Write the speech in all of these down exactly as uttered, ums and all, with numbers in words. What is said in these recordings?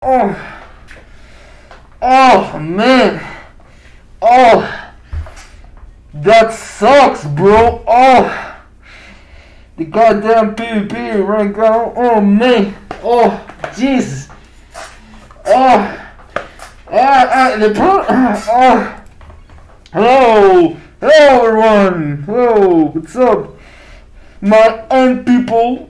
Oh. Oh, man. Oh. That sucks, bro. Oh. The goddamn PvP right now. Oh, man. Oh, Jesus. Oh. Ah, ah, the pro. Oh. Hello. Hello, everyone. Hello. What's up? My aunt people.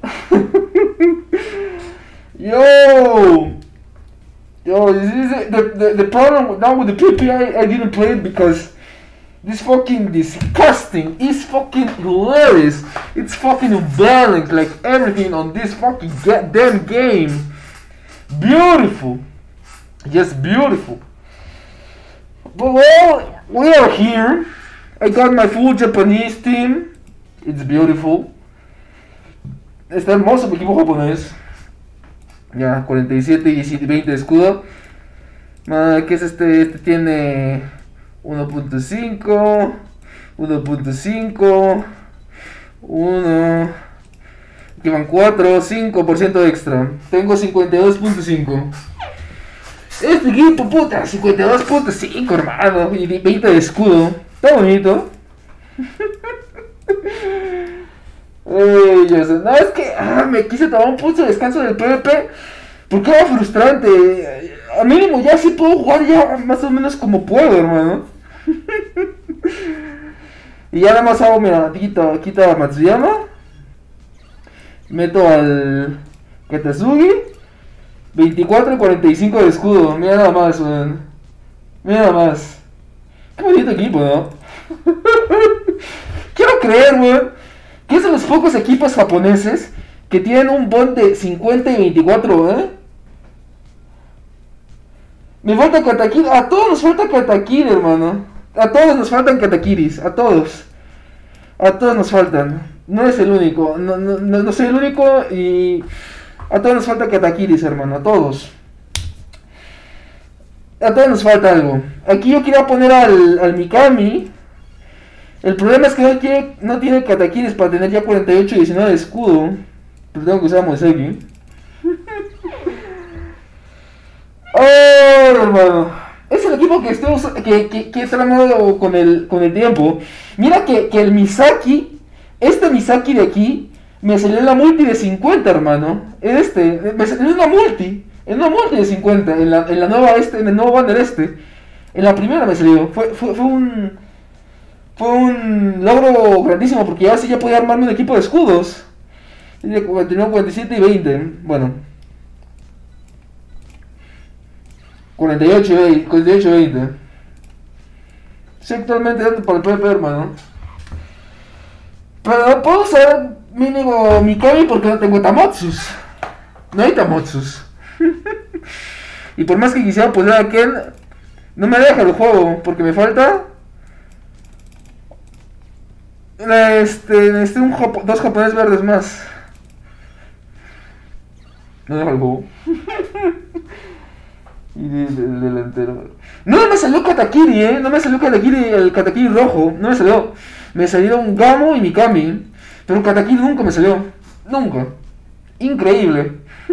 Yo. Yo, this is it. The, the, the problem now with the P P I, I didn't play it because this fucking disgusting. It's fucking hilarious. It's fucking balanced like everything on this fucking goddamn game. Beautiful. Just beautiful. But well, we are here. I got my full Japanese team. It's beautiful. Está hermoso mi equipo japonés. Ya, cuarenta y siete y veinte de escudo. Ah, ¿qué es este? Este tiene uno punto cinco, uno punto cinco, uno. Aquí van cuatro, cinco por ciento extra. Tengo cincuenta y dos punto cinco. Este equipo, puta, cincuenta y dos punto cinco, hermano. Y veinte de escudo. Está bonito. Ey, yo sé, no, es que ah, me quise tomar un pulso de descanso del PvP porque era frustrante. A mínimo ya sí puedo jugar ya más o menos como puedo, hermano. Y ya nada más hago, mira, quito, quito a Matsuyama, meto al Katasugi, veinticuatro y cuarenta y cinco de escudo. Mira nada más, weón. Mira nada más. Qué bonito equipo, ¿no? Quiero creer, weón, que es de los pocos equipos japoneses que tienen un bond de cincuenta y veinticuatro, ¿eh? Me falta Katakiri. A todos nos falta Katakiri, hermano. A todos nos faltan Katakiris. A todos. A todos nos faltan. No es el único. No, no, no, no soy el único y... A todos nos falta Katakiris, hermano. A todos. A todos nos falta algo. Aquí yo quería poner al, al Mikami. El problema es que no tiene, no tiene Katakiris para tener ya cuarenta y ocho y diecinueve de escudo. Pero tengo que usar a Moiseki. Oh, hermano. Es el equipo que estoy usando, que, que, que he tramado con el, con el tiempo. Mira que, que el Misaki, este Misaki de aquí, me salió en la multi de cincuenta, hermano. Este, me salió en una multi. En una multi de cincuenta. En la, en la nueva este, en el nuevo banner este. En la primera me salió. Fue, fue, fue un... Fue un logro grandísimo porque ahora sí ya podía armarme un equipo de escudos. Tenía cuarenta y siete y veinte. Bueno. cuarenta y ocho y veinte. Estoy actualmente dando para el PvP, hermano. Pero puedo usar mínimo Mikami porque no tengo Tamotsus. No hay Tamotsus. Y por más que quisiera poner a Ken, no me deja el juego porque me falta... Este, necesito un Japo, dos japoneses verdes más. No deja el juego. Y el delantero. No me salió Katakiri, eh. No me salió Katakiri, el Katakiri rojo. No me salió. Me salieron Gamo y Mikami. Pero Katakiri nunca me salió. Nunca. Increíble.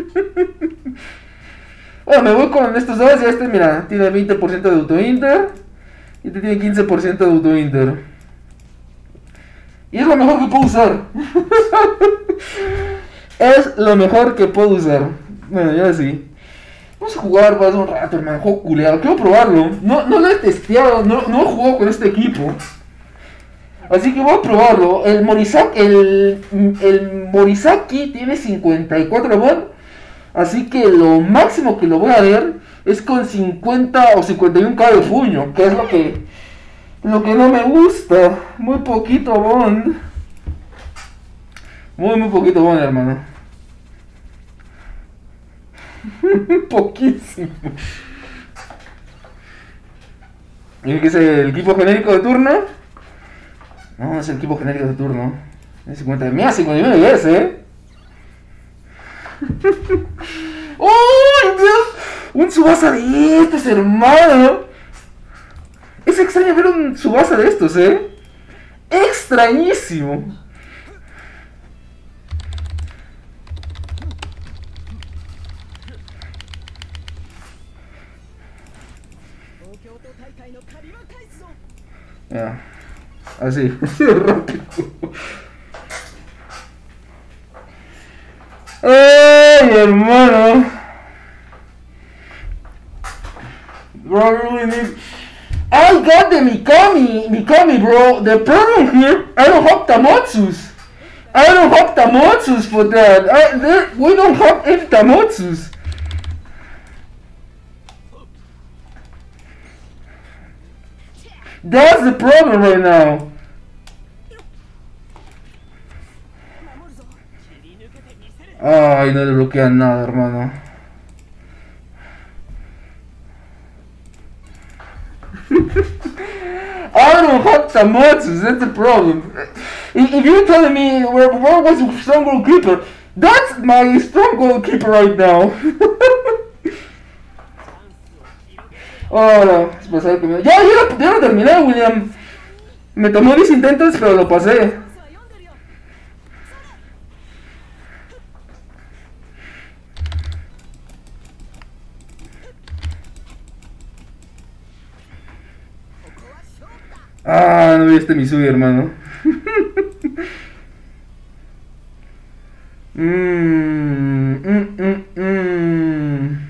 Bueno, me voy con estos dos. Y este, mira, tiene veinte por ciento de auto-inter. Y este tiene quince por ciento de auto-inter. Y es lo mejor que puedo usar. Es lo mejor que puedo usar. Bueno, ya sí. Vamos a jugar más un rato, hermano. Juego culeado. Quiero probarlo. No, no lo he testeado. No, no he jugado con este equipo. Así que voy a probarlo. El Morisaki, el, el Morisaki tiene cincuenta y cuatro bond. Así que lo máximo que lo voy a ver es con cincuenta o cincuenta y uno k de puño. Que es lo que... Lo que no me gusta. Muy poquito bond. Muy, muy poquito bond, hermano. Poquísimo. ¿Y qué es el equipo genérico de turno? No, es el equipo genérico de turno. Es cincuenta. Mira, cincuenta y nueve es, eh. ¡Oh, Dios! Un Tsubasa de estos, hermano. Es extraño ver un Tsubasa de estos, eh. Extrañísimo. Ya. Así, así de rápido. Ay, hermano. Bro, I really need... I got the Mikami, Mikami, bro. The problem here, I don't have Tamatsus. I don't have Tamatsus for that. I, there, we don't have any Tamatsus. That's the problem right now. Ay, no le bloquean nada, hermano. I don't have Tamatsus, that's the problem. If you're telling me where, where was the strong goalkeeper, that's my strong goalkeeper right now. Oh, no, es pasar que me... Ya, ya lo, ya lo terminé, William. Me tomó diez intentos, pero lo pasé. Ah, no vi este Misugi, hermano. Mmm, mm, mm, mm.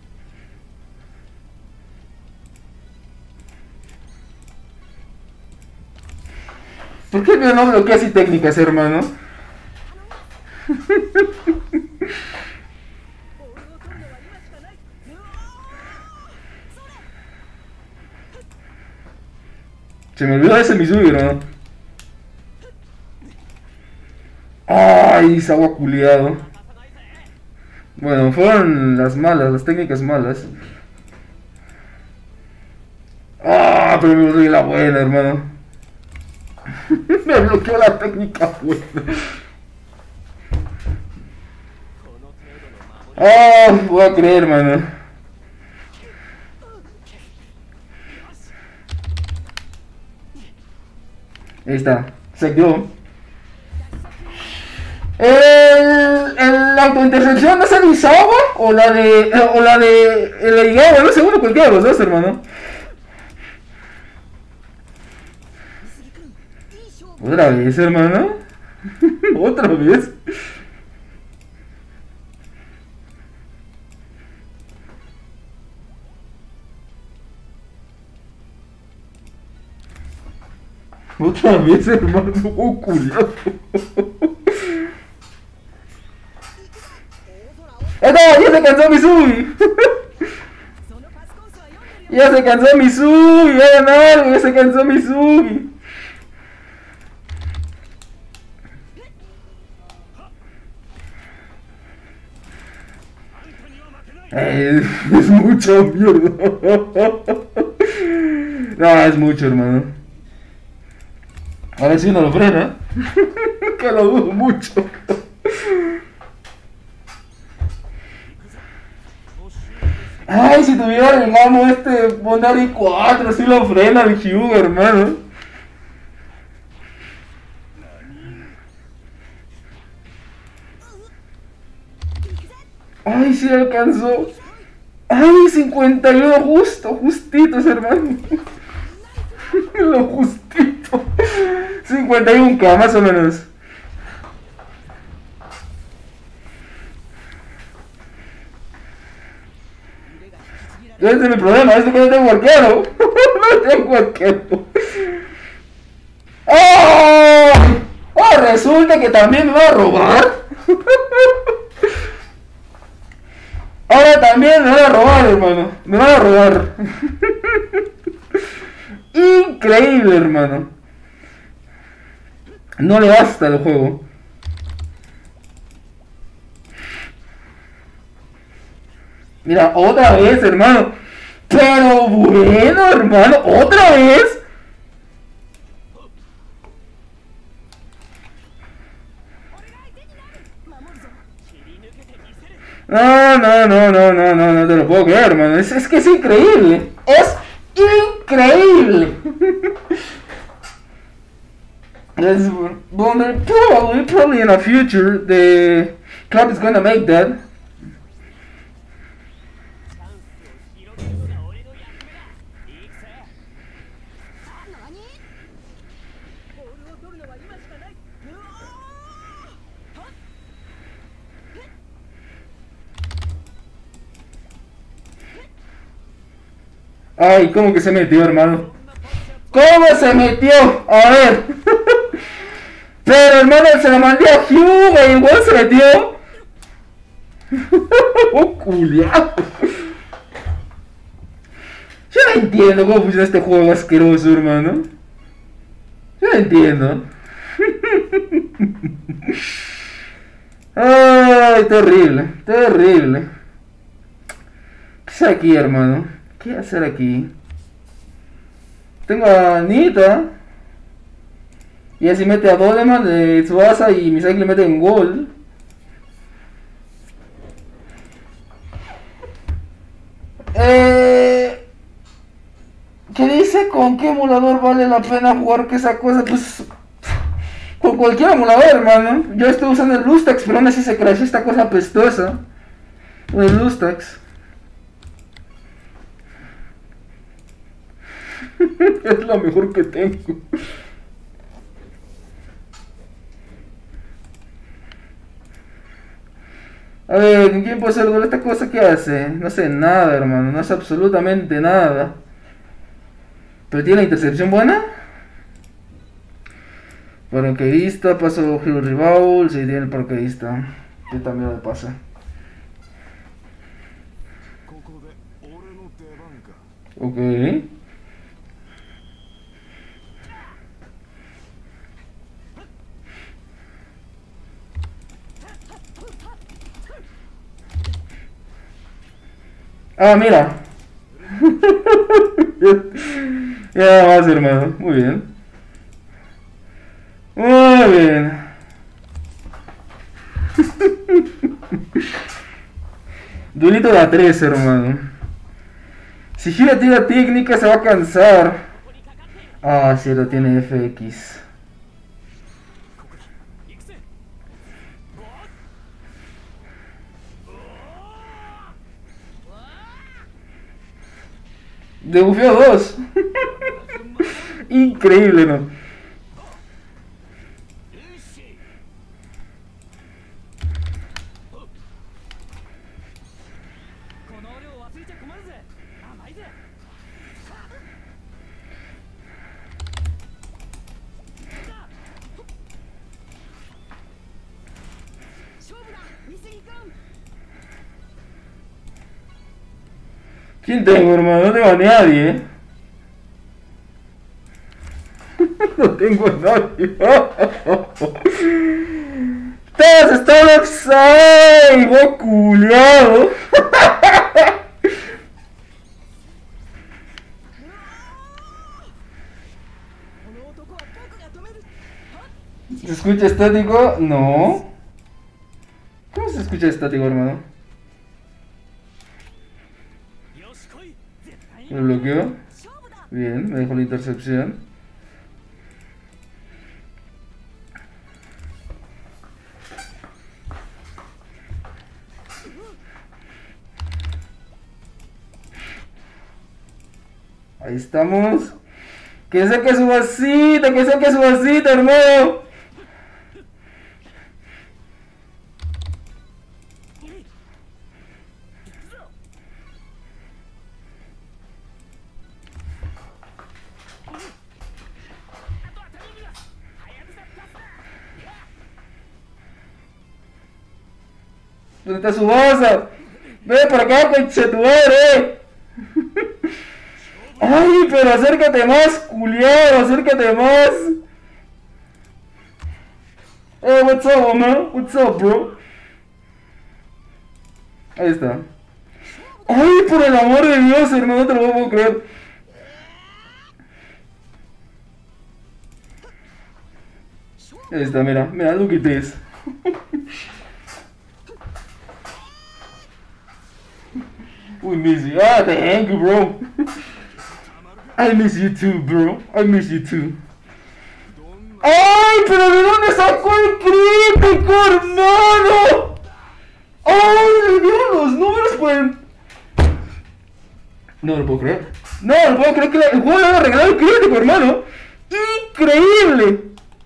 ¿Por qué no bloquea así técnicas, hermano? Se me olvidó ese Misugi, ¿no? Ay, esa agua culiado. Bueno, fueron las malas, las técnicas malas. Ah, pero me bloqueó la buena, hermano. Me bloqueó la técnica buena. Ah, voy a creer, hermano. Ahí está, se quedó. El, el, la autointercepción no es el Izawa o la de. O la de. El Igawa, no sé, uno cualquiera de los dos, hermano. Otra vez, hermano. Otra vez. Otra vez, hermano. Oh, culiado. ¡No! ¡Ya se cansó Misugi! ¡Ya se cansó Misugi! ¡Ya ganaron! ¡Ya se cansó Misugi! Eh, es mucho, mierda. No, es mucho, hermano. A ver si uno lo frena. Que lo dudo mucho. Ay, si tuviera el gamo este Bonari cuatro, si lo frena el Hyuga, hermano. Ay, sí alcanzó. Ay, cincuenta y uno justo, justitos, hermano. Lo justito. cincuenta y uno K, más o menos. Ese es mi problema, es que no tengo arquero. No tengo arquero. ¡Oh! ¡Oh! Resulta que también me va a robar. Ahora también me van a robar, hermano. Me van a robar. Increíble, hermano. No le basta el juego. Mira, otra vez, hermano. Pero bueno, hermano, otra vez. No, no, no, no, no, no, no te lo puedo creer, hermano. Es, es que es increíble. Es increíble. Yes, well, probably, probably in the future, the club is gonna make that. Ay, ¿cómo que se metió, hermano? ¿Cómo se metió? A ver. Pero, hermano, se la mandé a Hyuga y igual se metió. Oh, culiao. Yo no entiendo cómo funciona este juego asqueroso, hermano. Yo no entiendo. Ay, terrible, terrible. ¿Qué hacer aquí, hermano? ¿Qué hacer aquí? Tengo a Anita. Y así mete a Doleman de Tsubasa y Misaki le mete en gol. Eh, ¿Qué dice? ¿Con qué emulador vale la pena jugar que esa cosa? Pues con cualquier emulador, hermano. Yo estoy usando el Lustax, pero aún así se crashó esta cosa apestosa. El Lustax. Es lo mejor que tengo. A ver, ¿con quién puede hacer gol? ¿Esta cosa qué hace? No hace nada, hermano. No hace absolutamente nada. ¿Pero tiene la intercepción buena? Paracaidista, paso Hero Rival. Sí, tiene el paracaidista. Yo también lo pasa. Ok. Ah, mira. Ya más, hermano. Muy bien. Muy bien. Duelito de a tres, hermano. Si gira tira técnica se va a cansar. Ah, cierto, tiene F X. Debufeó dos. Increíble, ¿no? ¿Quién tengo, hermano? No tengo a nadie, ¿eh? No tengo a nadie. Todos están ahí, vos culiado. ¿Se escucha estático? No. ¿Cómo se escucha estático, hermano? ¿Lo bloqueo? Bien, me dejó la intercepción. Ahí estamos. Que saque su vasita, que saque su vasita, hermano. ¿Dónde está su bolsa? Ven por acá, conchetumare. Ay, pero acércate más, culiado, acércate más. Hey, what's up, man? What's up, bro? Ahí está. Ay, por el amor de Dios, hermano, no te lo puedo creer. Ahí está, mira, mira, look at this. We miss you. Ah, thank you, bro. I miss you too, bro. I miss you too. ¡Ay! ¿Pero de dónde sacó el crítico, hermano? ¡Ay! Le dieron los números por el... No lo puedo creer. No lo puedo creer que el juego le haya regalado el crítico, hermano. ¡Increíble!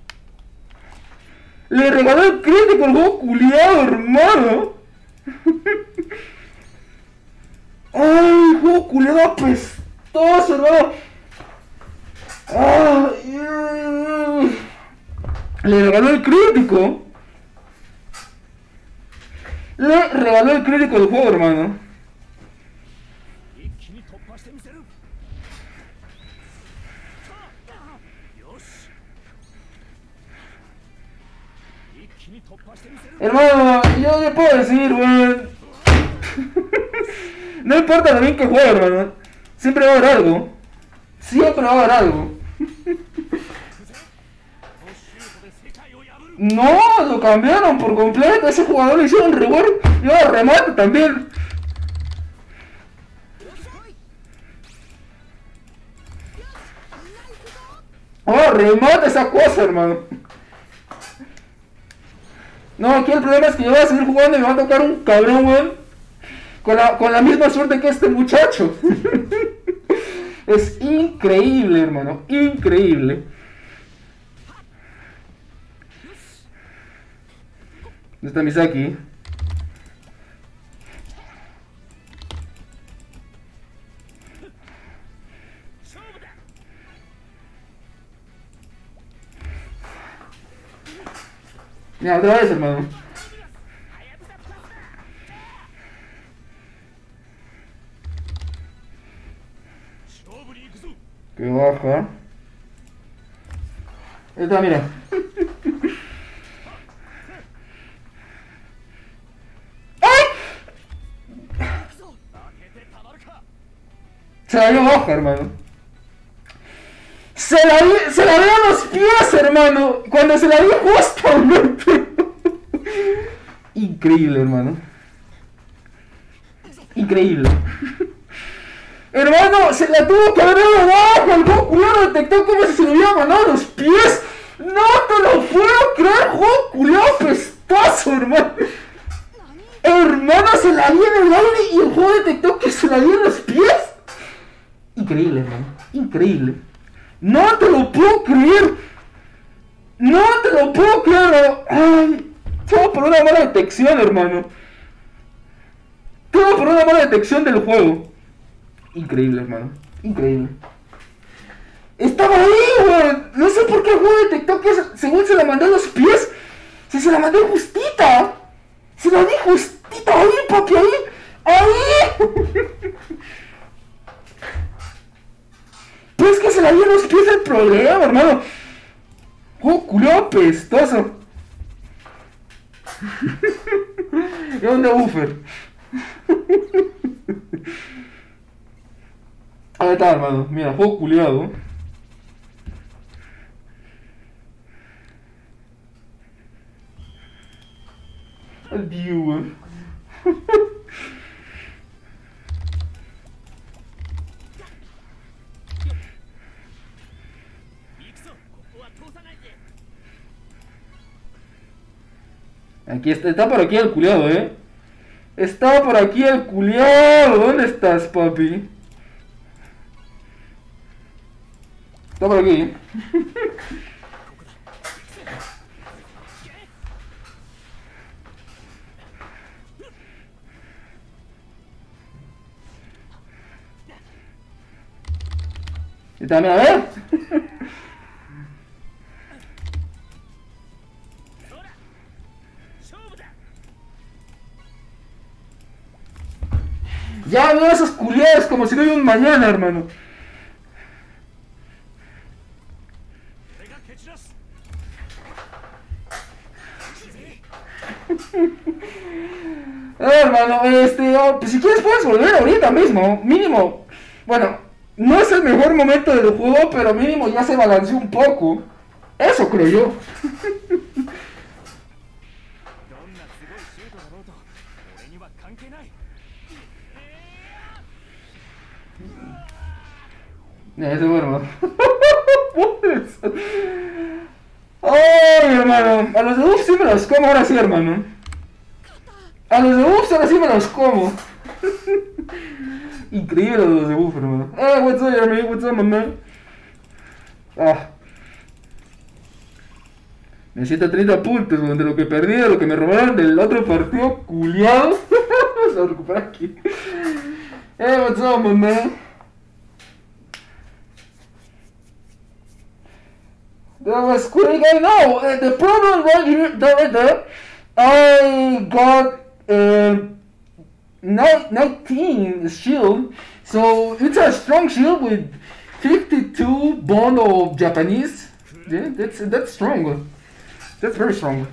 Le regaló el crítico el juego culiado, hermano. ¡Ay! Juego culiado apestado. apestoso, hermano. Ay, le regaló el crítico. Le regaló el crítico del juego, hermano. Hermano, yo, yo puedo decir, weón. No importa lo bien que juegue, hermano. Siempre va a haber algo. Siempre va a haber algo. No, lo cambiaron por completo. Ese jugador le hicieron rework. Y ahora remate también. Oh, remate esa cosa, hermano. No, aquí el problema es que yo voy a seguir jugando y me va a tocar un cabrón, weón. Con la, con la misma suerte que este muchacho. Es increíble, hermano. Increíble. ¿Dónde está Misaki? Mira, otra vez, hermano. Que baja. Ahí está, mira. ¡Ay! Se la dio baja, hermano. Se la, se la dio a los pies, hermano. Cuando se la dio justamente. Increíble, hermano. Increíble. Hermano, se la tuvo que haber dado abajo. El Goku lo detectó como si se le hubiera mandado a los pies. No te lo puedo creer, Goku, le apestoso, hermano. Hermano, se la dio en el aire y el juego detectó que se la dio en los pies. Increíble, hermano. Increíble. No te lo puedo creer. No te lo puedo creer. Ay, todo por una mala detección, hermano. Todo por una mala detección del juego. Increíble, hermano. Increíble. Estaba ahí, weón. No sé por qué el juego detectó que según se la mandó a los pies. Si se la mandó justita. Se la di justita ahí, papi, ahí. Ahí. Pero es que se la dio a los pies el problema, hermano. Oh, culo apestoso. ¿Y dónde buffer? Ahí está, hermano. Mira, juego culiado. Adiós. Aquí está, está por aquí el culiado, eh. Está por aquí el culiado. ¿Dónde estás, papi? Está por aquí. Y también, a ver. Ya veo esos culiados como si no hubiera un mañana, hermano. Eh, hermano, este, oh, pues si quieres puedes volver ahorita mismo, mínimo. Bueno, no es el mejor momento del juego, pero mínimo ya se balanceó un poco. Eso creo yo. Ya, ese hermano. Ay, hermano, a los de Uf sí me los como ahora sí, hermano. A los de Uf ahora sí me los como. Increíble los de Uf, hermano. Eh, what's up, Jeremy? What's up, my man? Ah. Necesito treinta puntos, weón, de lo que perdí, de lo que me robaron del otro partido culiado. Lo recupero aquí. Eh, what's up, my man? That was quick. I know. Uh, the problem right here, that right there, I got uh, nineteen shield. So it's a strong shield with fifty-two bond of Japanese. Yeah, that's that's strong. That's very strong.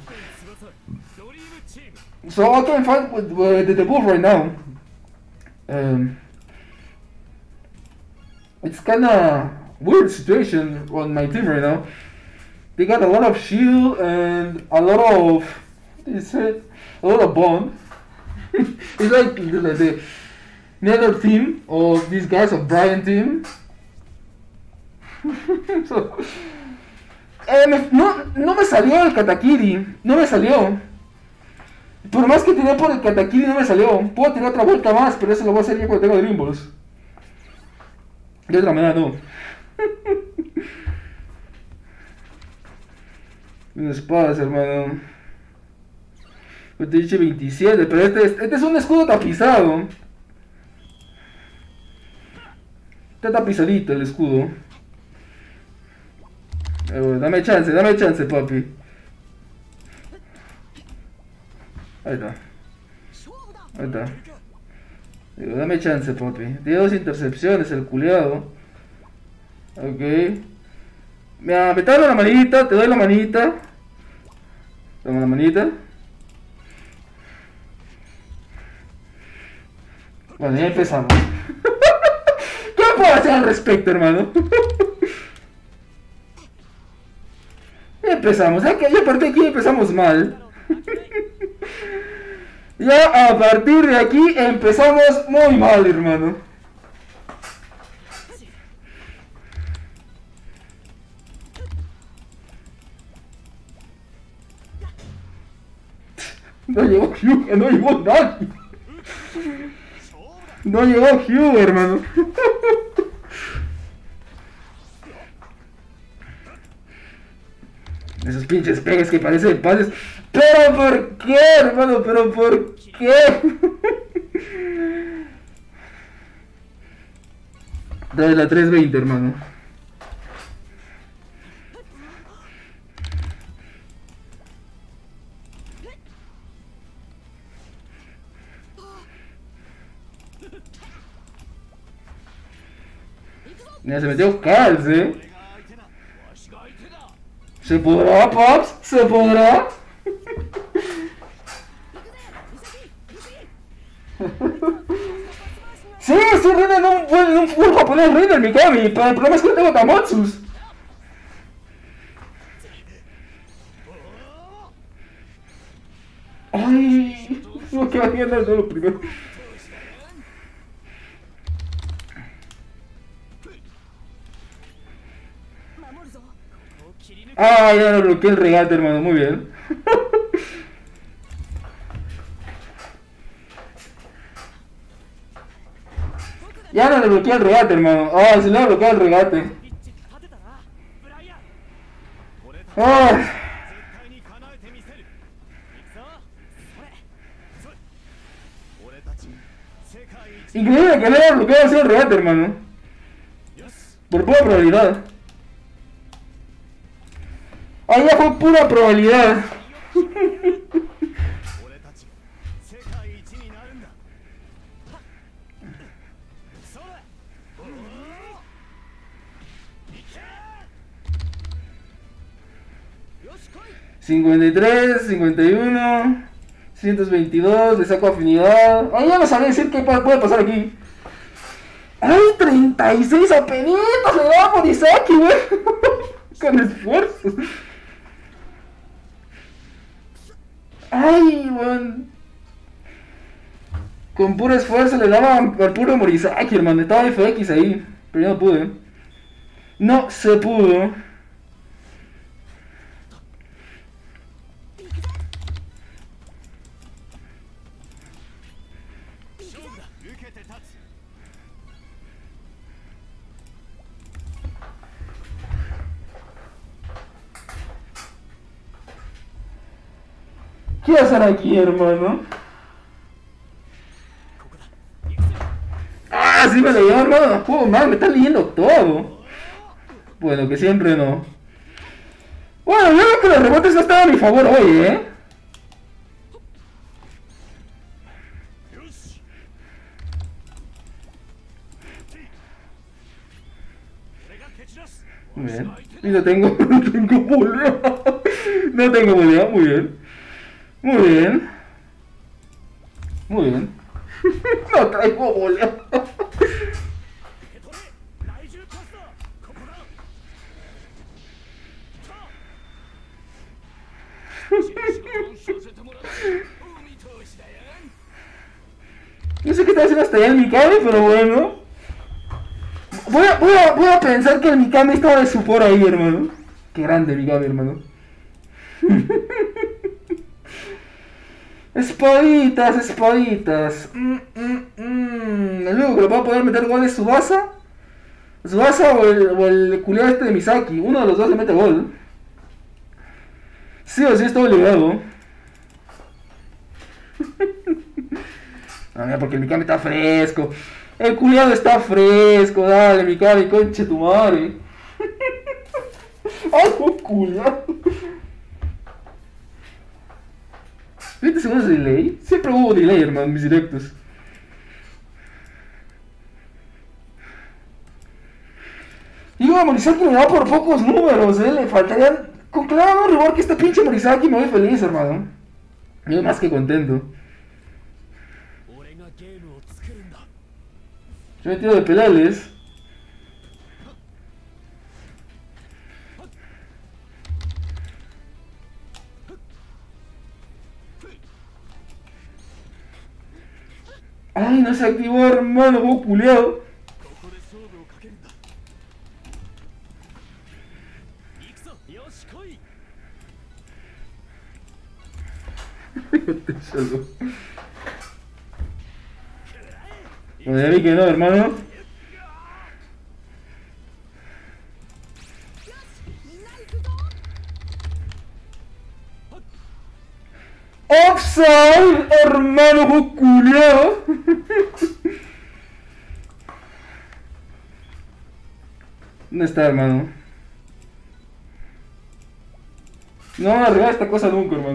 So I can fight with, with the debuff right now. Um, it's kinda weird situation on my team right now. They got a lot of shield and a lot of what do you say? A lot of bond. It's like the, the nether team of these guys of Brian team. So, eh, me, no, no me salió el Katakiri, no me salió. Por más que tiré por el Katakiri no me salió. Puedo tirar otra vuelta más, pero eso lo voy a hacer ya cuando tengo Dream Balls. De otra manera no. Unas espadas, hermano. Yo te dije veintisiete, pero este, este es un escudo tapizado. Está tapizadito el escudo. Eh, bueno, dame chance, dame chance, papi. Ahí está. Ahí está. Digo, dame chance, papi. Tiene dos intercepciones, el culiado. Ok. Mira, me da la manita, te doy la manita. Toma la manita. Bueno, ya empezamos. ¿Qué puedo hacer al respecto, hermano? Ya empezamos, ya, ya a partir de aquí empezamos mal. Ya a partir de aquí empezamos muy mal, hermano. No llegó Hugh, no llegó nadie. No llegó Hugh, hermano. Esos pinches pegues que parecen pases. ¿Pero por qué, hermano? ¿Pero por qué? Dale la trescientos veinte, hermano. Ya se metió Carls, eh. ¿Se podrá, Pops? ¿Se podrá? Sí, estoy riendo en un buen, en un buen japonés riendo en Mikami, pero el problema es que no tengo Tamotsus. Ay, no, que va viendo el solo primero. Ah, ya lo bloqueé el regate, hermano, muy bien. Ya no le bloqueé el regate, hermano. Ah, se le ha bloqueado el regate. Ah. Increíble que le haya bloqueado así el regate, hermano. Por pura probabilidad. Ah, ya fue pura probabilidad. cincuenta y tres, cincuenta y uno, ciento veintidós, le saco afinidad. Ah, ya no sabía decir qué puede pasar aquí. ¡Ay, treinta y seis apenitos! Le da a Morisaki, güey. Con esfuerzo. Ay, weón. Con puro esfuerzo le daba al puro Morisaki, hermano. Estaba F X ahí. Pero yo no pude. No se pudo. ¿Qué hacen aquí, hermano? Ah, sí me leyó, hermano. No puedo más, me está leyendo todo. Bueno, que siempre no. Bueno, yo creo que los rebotes no están a mi favor hoy, ¿eh? Muy bien. Y no tengo, no tengo volea. No tengo volea, muy bien. Muy bien. Muy bien. No traigo volea. No sé qué está haciendo hasta allá el Mikami, pero bueno. Voy a, voy a, voy a pensar que el Mikami estaba de supor ahí, hermano. Qué grande Mikami, hermano. Espaditas, espaditas. Mm, mm, mm. El único que le va a poder meter gol es Tsubasa. Tsubasa o el, o el culiado este de Misaki. Uno de los dos le mete gol. Sí o sí está obligado. Ah, porque el Mikami está fresco. El culiado está fresco. Dale, Mikami, conche tu madre. Ay, culiado. veinte segundos de delay. Siempre hubo delay, hermano, en mis directos. Digo, a Morisaki le da por pocos números, eh. Le faltarían. Con que le hagan un rework que este pinche Morisaki me voy feliz, hermano. Me voy más que contento. Yo me tiro de pedales. Ay, no se activó, hermano, vos culiao. No, ya vi que no, hermano. Offside, hermano, vos culiao. ¿Dónde está, hermano? No van a arreglar esta cosa nunca, hermano.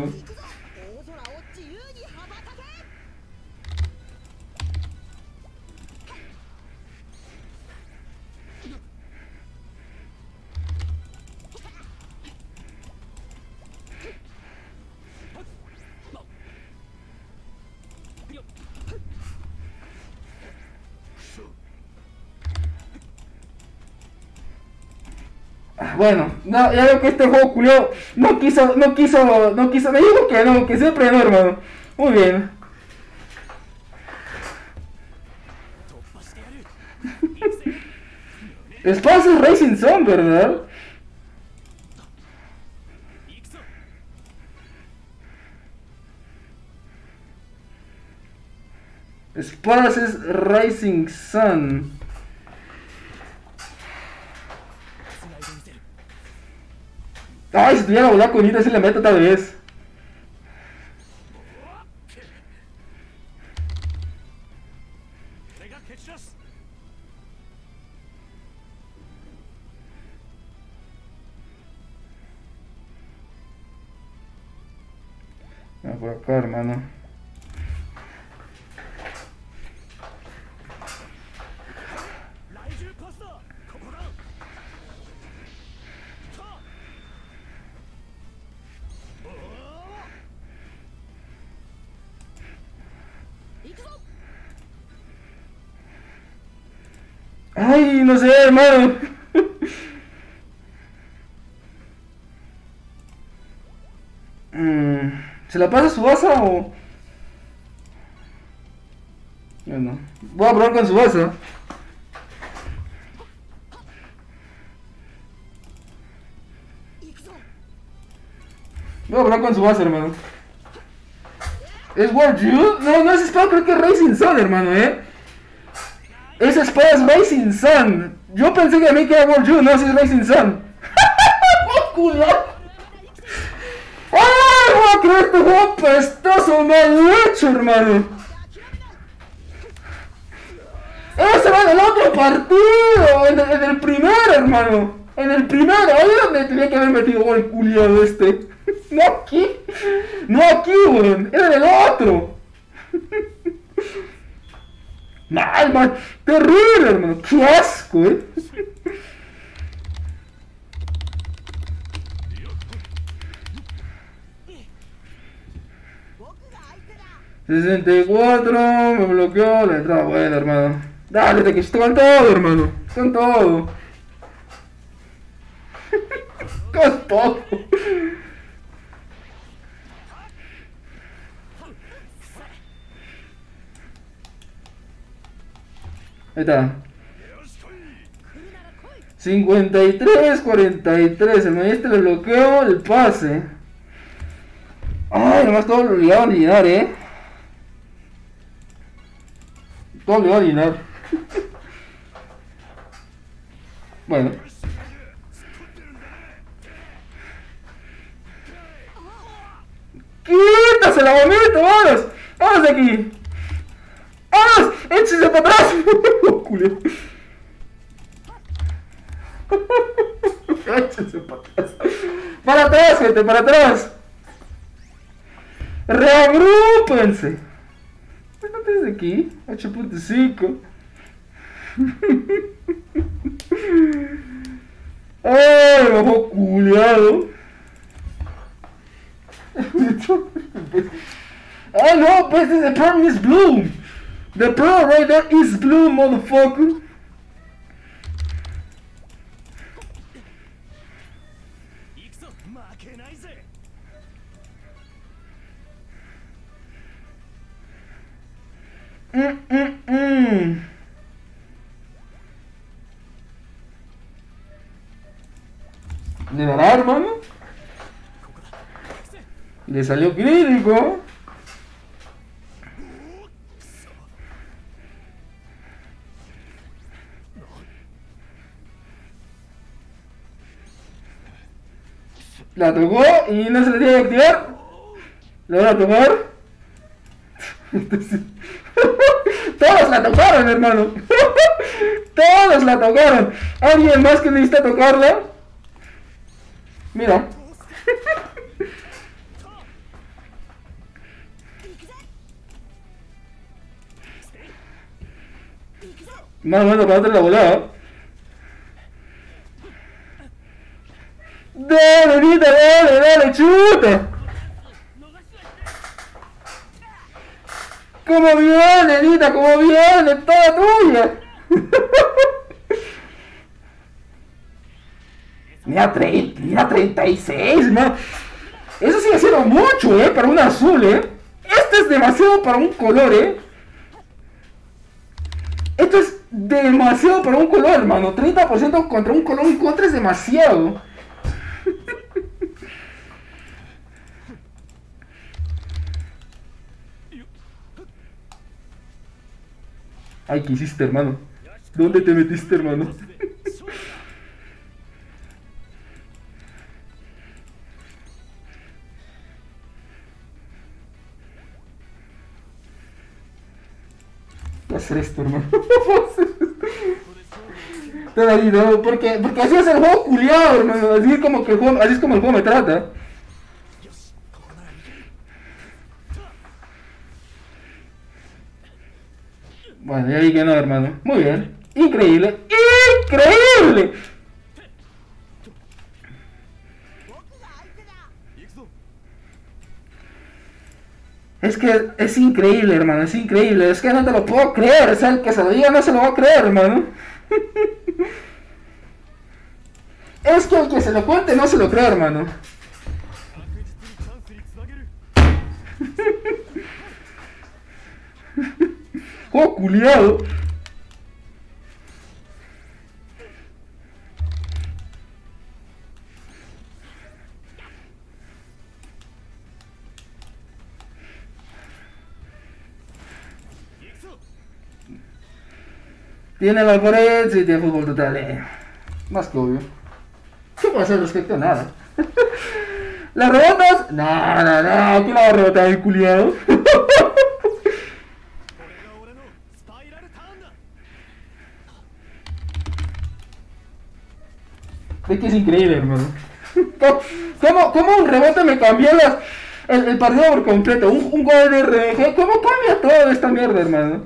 Bueno, no, ya veo que este juego culiao no quiso, no quiso, no quiso, me dijo que no, que siempre no, hermano. Muy bien. Espacio es Racing Zone, ¿verdad? Espadas es Rising Sun. Ay, si tuviera volar con Ita, si le meto tal vez. Ah, por acá, hermano. Ay, no sé, hermano. mm, ¿Se la pasa Tsubasa o...? Bueno, voy a probar con Tsubasa. Voy a probar con Tsubasa, hermano. ¿Es World You? No, no es espada, creo que es Racing Sun, hermano, eh. Esa espada es Racing Sun. Yo pensé que a mí que era World You, no, si es Racing Sun. ¡Culo! ¡Ay, voy a creer este juego pestoso, mal hecho, hermano! ¡Ese va en el otro partido! En el, en el primero, hermano. En el primero, ahí es donde tenía que haber metido gol el culiado este. No aquí. No aquí, weón. Era en el otro. Mal, man. Terrible, hermano. Qué asco, eh. sesenta y cuatro, me bloqueó la entrada. Bueno, hermano. Dale, te que estoy con todo, hermano. Con todo. Con todo. Ahí está. cincuenta y tres, cuarenta y tres. El maestro le bloqueó el pase. Ay, nomás todo lo obligado a llenar, eh. Todo obligado a llenar. Bueno. ¡Quítase la bonita! ¡Vamos! ¡Vamos de aquí! ¡Vamos! ¡Échese para atrás! ¡Culio! ¡Échese para atrás! ¡Para atrás, gente! ¡Para atrás! ¡Reagrúpense! Desde aquí, ocho punto cinco. ¡Ay, bajo culiado! Oh no, but the pearl is blue! The pearl right there is blue, motherfucker! Mm, mm, mm. ¿De verdad, hermano? Le salió crítico. La tocó y no se le tiene que activar. ¿La van a tocar? Todos la tocaron, hermano. Todos la tocaron. ¿Alguien más que necesita tocarla? Mira. Más o menos para darle la volada. Dale, Nita, dale, dale, chuta. Como viene, Nita, como viene, toda tuya. Mira, treinta, mira, treinta y seis, man. Eso sigue siendo mucho, eh, para un azul, eh. Esto es demasiado para un color, eh. Esto es demasiado para un color, hermano. treinta por ciento contra un color en contra es demasiado. Ay, ¿qué hiciste, hermano? ¿Dónde te metiste, hermano? ¿Qué hacer esto, hermano? Todo ahí, ¿no? Porque, porque así es el juego culiado, hermano. Así es como que el juego, así es como el juego me trata. Bueno, ya vi que no, hermano. Muy bien. Increíble. ¡Increíble! Es que es increíble, hermano. Es increíble. Es que no te lo puedo creer. O sea, el que se lo diga no se lo va a creer, hermano. Es que el que se lo cuente no se lo cree, hermano. ¡Oh, culiado! Tiene la pared, sí, tiene fútbol total, eh. Más que obvio. ¿Qué puedo hacer respecto a nada? ¿Las rebotas? No, no, no, ¿quién la va a rebotar el culiado? Es que es increíble, hermano. ¿Cómo, cómo un rebote me cambió las, el, el partido por completo? Un, un gol de R G. ¿Cómo cambia todo esta mierda, hermano?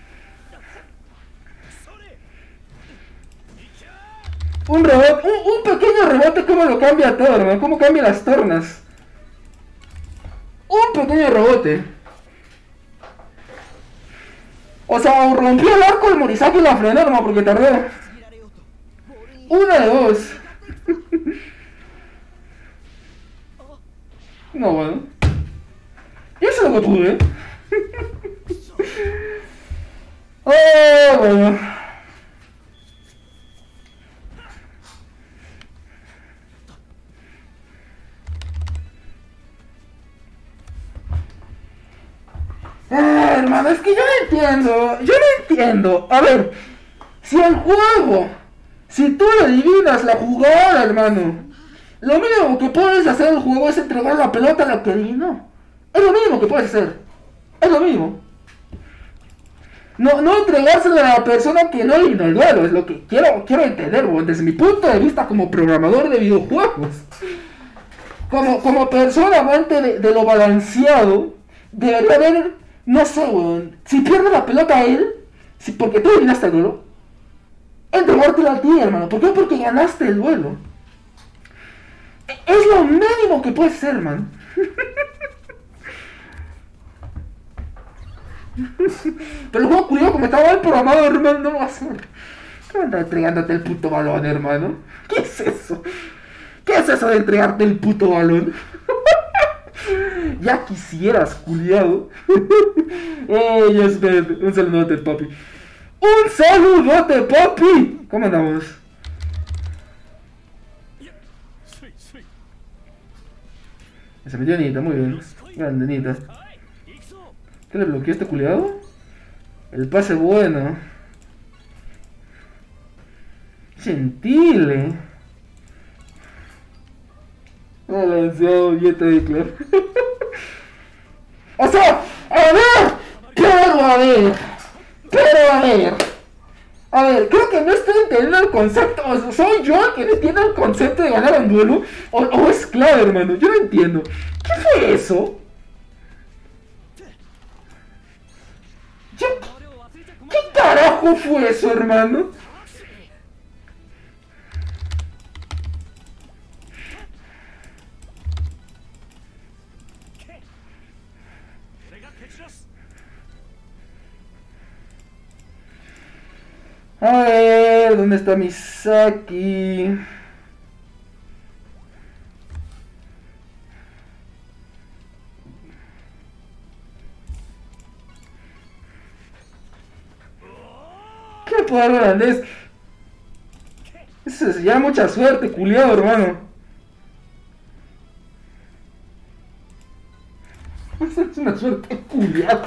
Un rebote, un, un pequeño rebote, ¿cómo lo cambia todo, hermano? ¿Cómo cambia las tornas? Un pequeño rebote. O sea, rompió el arco de Morisaki y la frenó, hermano, porque tardó. Una de dos. No, bueno. Yo sé lo que pude. Oh, bueno. Eh, hermano, es que yo no entiendo. Yo no entiendo. A ver, si el juego, si tú le adivinas la jugada, hermano, lo mínimo que puedes hacer en el juego es entregar la pelota a la que adivinó. Es lo mínimo que puedes hacer. Es lo mínimo. No, no entregárselo a la persona que no adivinó el duelo. Es lo que quiero, quiero entender, bueno, desde mi punto de vista como programador de videojuegos. Como, como persona amante de, de lo balanceado, debería haber, no sé, weón, si pierde la pelota a él, si, porque tú adivinaste el duelo, entregártela a ti, hermano. ¿Por qué? Porque ganaste el duelo. Es lo mínimo que puedes hacer, man. Pero el juego culiado, como estaba mal programado, hermano, no lo va a hacer. ¿Qué anda entregándote el puto balón, hermano? ¿Qué es eso? ¿Qué es eso de entregarte el puto balón? Ya quisieras, culiado. Oh, yes, man. Un saludote, papi. ¡Un saludote, papi! ¿Cómo andamos? Se metió Nita, muy bien. Grande, Nita. ¿Qué le bloqueó este culiado? El pase bueno. Gentile. Balanceado, dieta de claro. O sea, a ver, pero a ver, pero a ver. A ver, creo que no estoy entendiendo el concepto. O sea, ¿soy yo el que no entiende el concepto de ganar un duelo? O, o es clave, hermano, yo no entiendo. ¿Qué fue eso? ¿Qué, ¿Qué carajo fue eso, hermano? A ver, ¿dónde está Misaki? ¿Qué poder holandés? Eso es ya mucha suerte, culiado, hermano. Es una suerte culiada.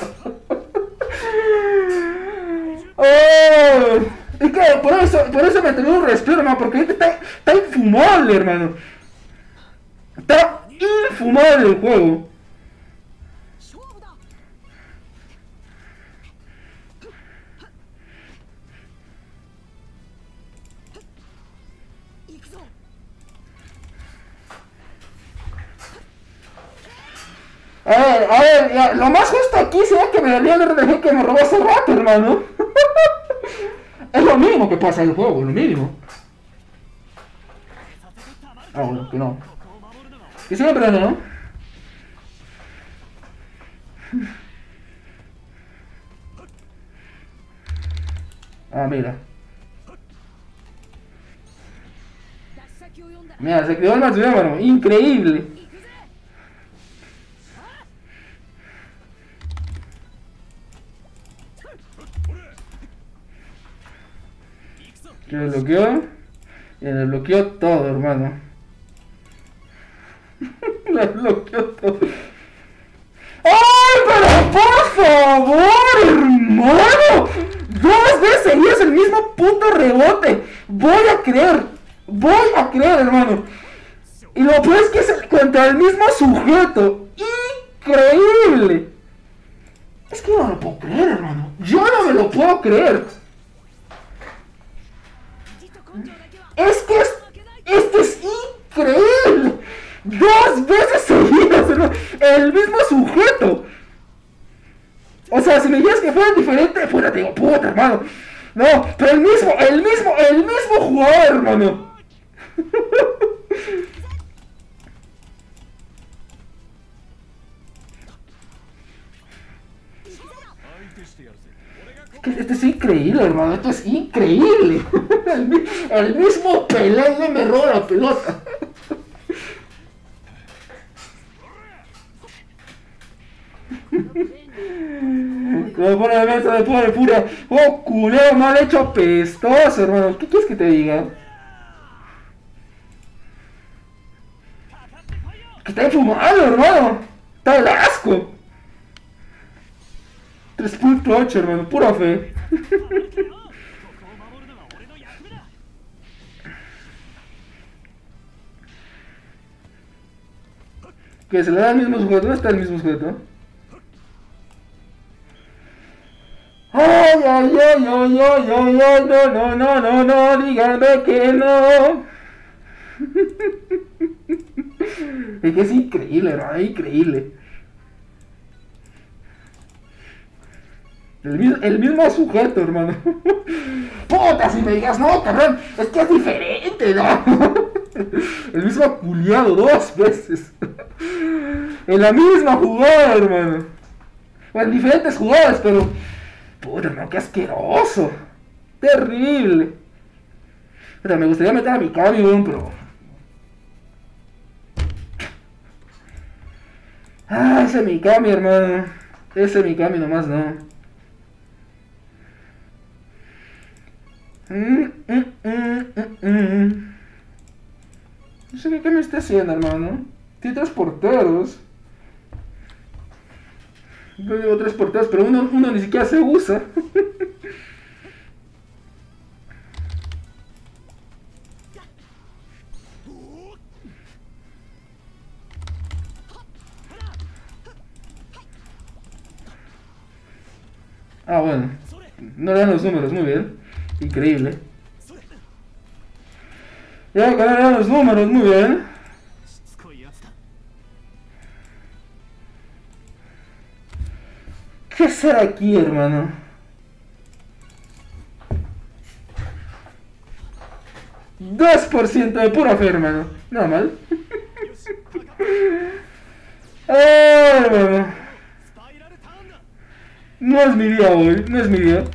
Oh, es que por eso, por eso me tengo un respiro, hermano, porque este está, está infumable, hermano. Está infumable el juego. A ver, a ver, ya, lo más justo aquí sería que me daría el R D G que me robó hace rato, hermano. Es lo mínimo que pasa en el juego, lo mínimo. Ah, bueno, que no. Que siempre no. Ah, mira. Mira, se quedó el Matsuyama, hermano. Increíble. Que lo bloqueó. Y le bloqueó todo, hermano. Le bloqueó todo. ¡Ay, pero por favor, hermano! Dos veces seguidas el mismo puto rebote. Voy a creer. Voy a creer, hermano. Y lo peor es que es el, contra el mismo sujeto. Increíble. Es que yo no lo puedo creer, hermano. Yo no me lo puedo creer. Es que es, es dos veces seguidas, hermano. El mismo sujeto. O sea, si me dijeras que fuera diferente, puta, te digo, puta, hermano. No, pero el mismo, el mismo, el mismo jugador, hermano. Esto es increíble, hermano. Esto es increíble. El, el mismo Pelé no me roba la pelota. Me pone de mesa, me pone pura. Oh, culero, mal hecho apestoso, hermano. ¿Qué quieres que te diga? Que está infumado, hermano. Está el asco. tres punto ocho, hermano, pura fe. Que se le da el mismo sujeto, no está el mismo sujeto. Ay, ay, ay, ay, ay, ay, ay, no, no, no, no, no, díganme que no. Es que es increíble, hermano, es increíble. El mismo, el mismo sujeto, hermano. Puta, si me digas, no, cabrón, es que es diferente, ¿no? El mismo culiado dos veces. En la misma jugada, hermano. Bueno, diferentes jugadas, pero... Puta, no, qué asqueroso. Terrible. Pero me gustaría meter a mi camión, pero... Ah, ese Mikami, hermano. Ese Mikami nomás no. Mm, mm, mm, mm, mm. No sé qué, qué me está haciendo, hermano. Tiene tres porteros. Yo digo tres porteros, pero uno, uno ni siquiera se usa. Ah, bueno. No le dan los números, muy bien. Increíble. Ya que no le dan los números, muy bien. ¿Qué será aquí, hermano? dos por ciento de pura fe, hermano. Nada mal. Ah, hermano. No es mi día hoy, no es mi día.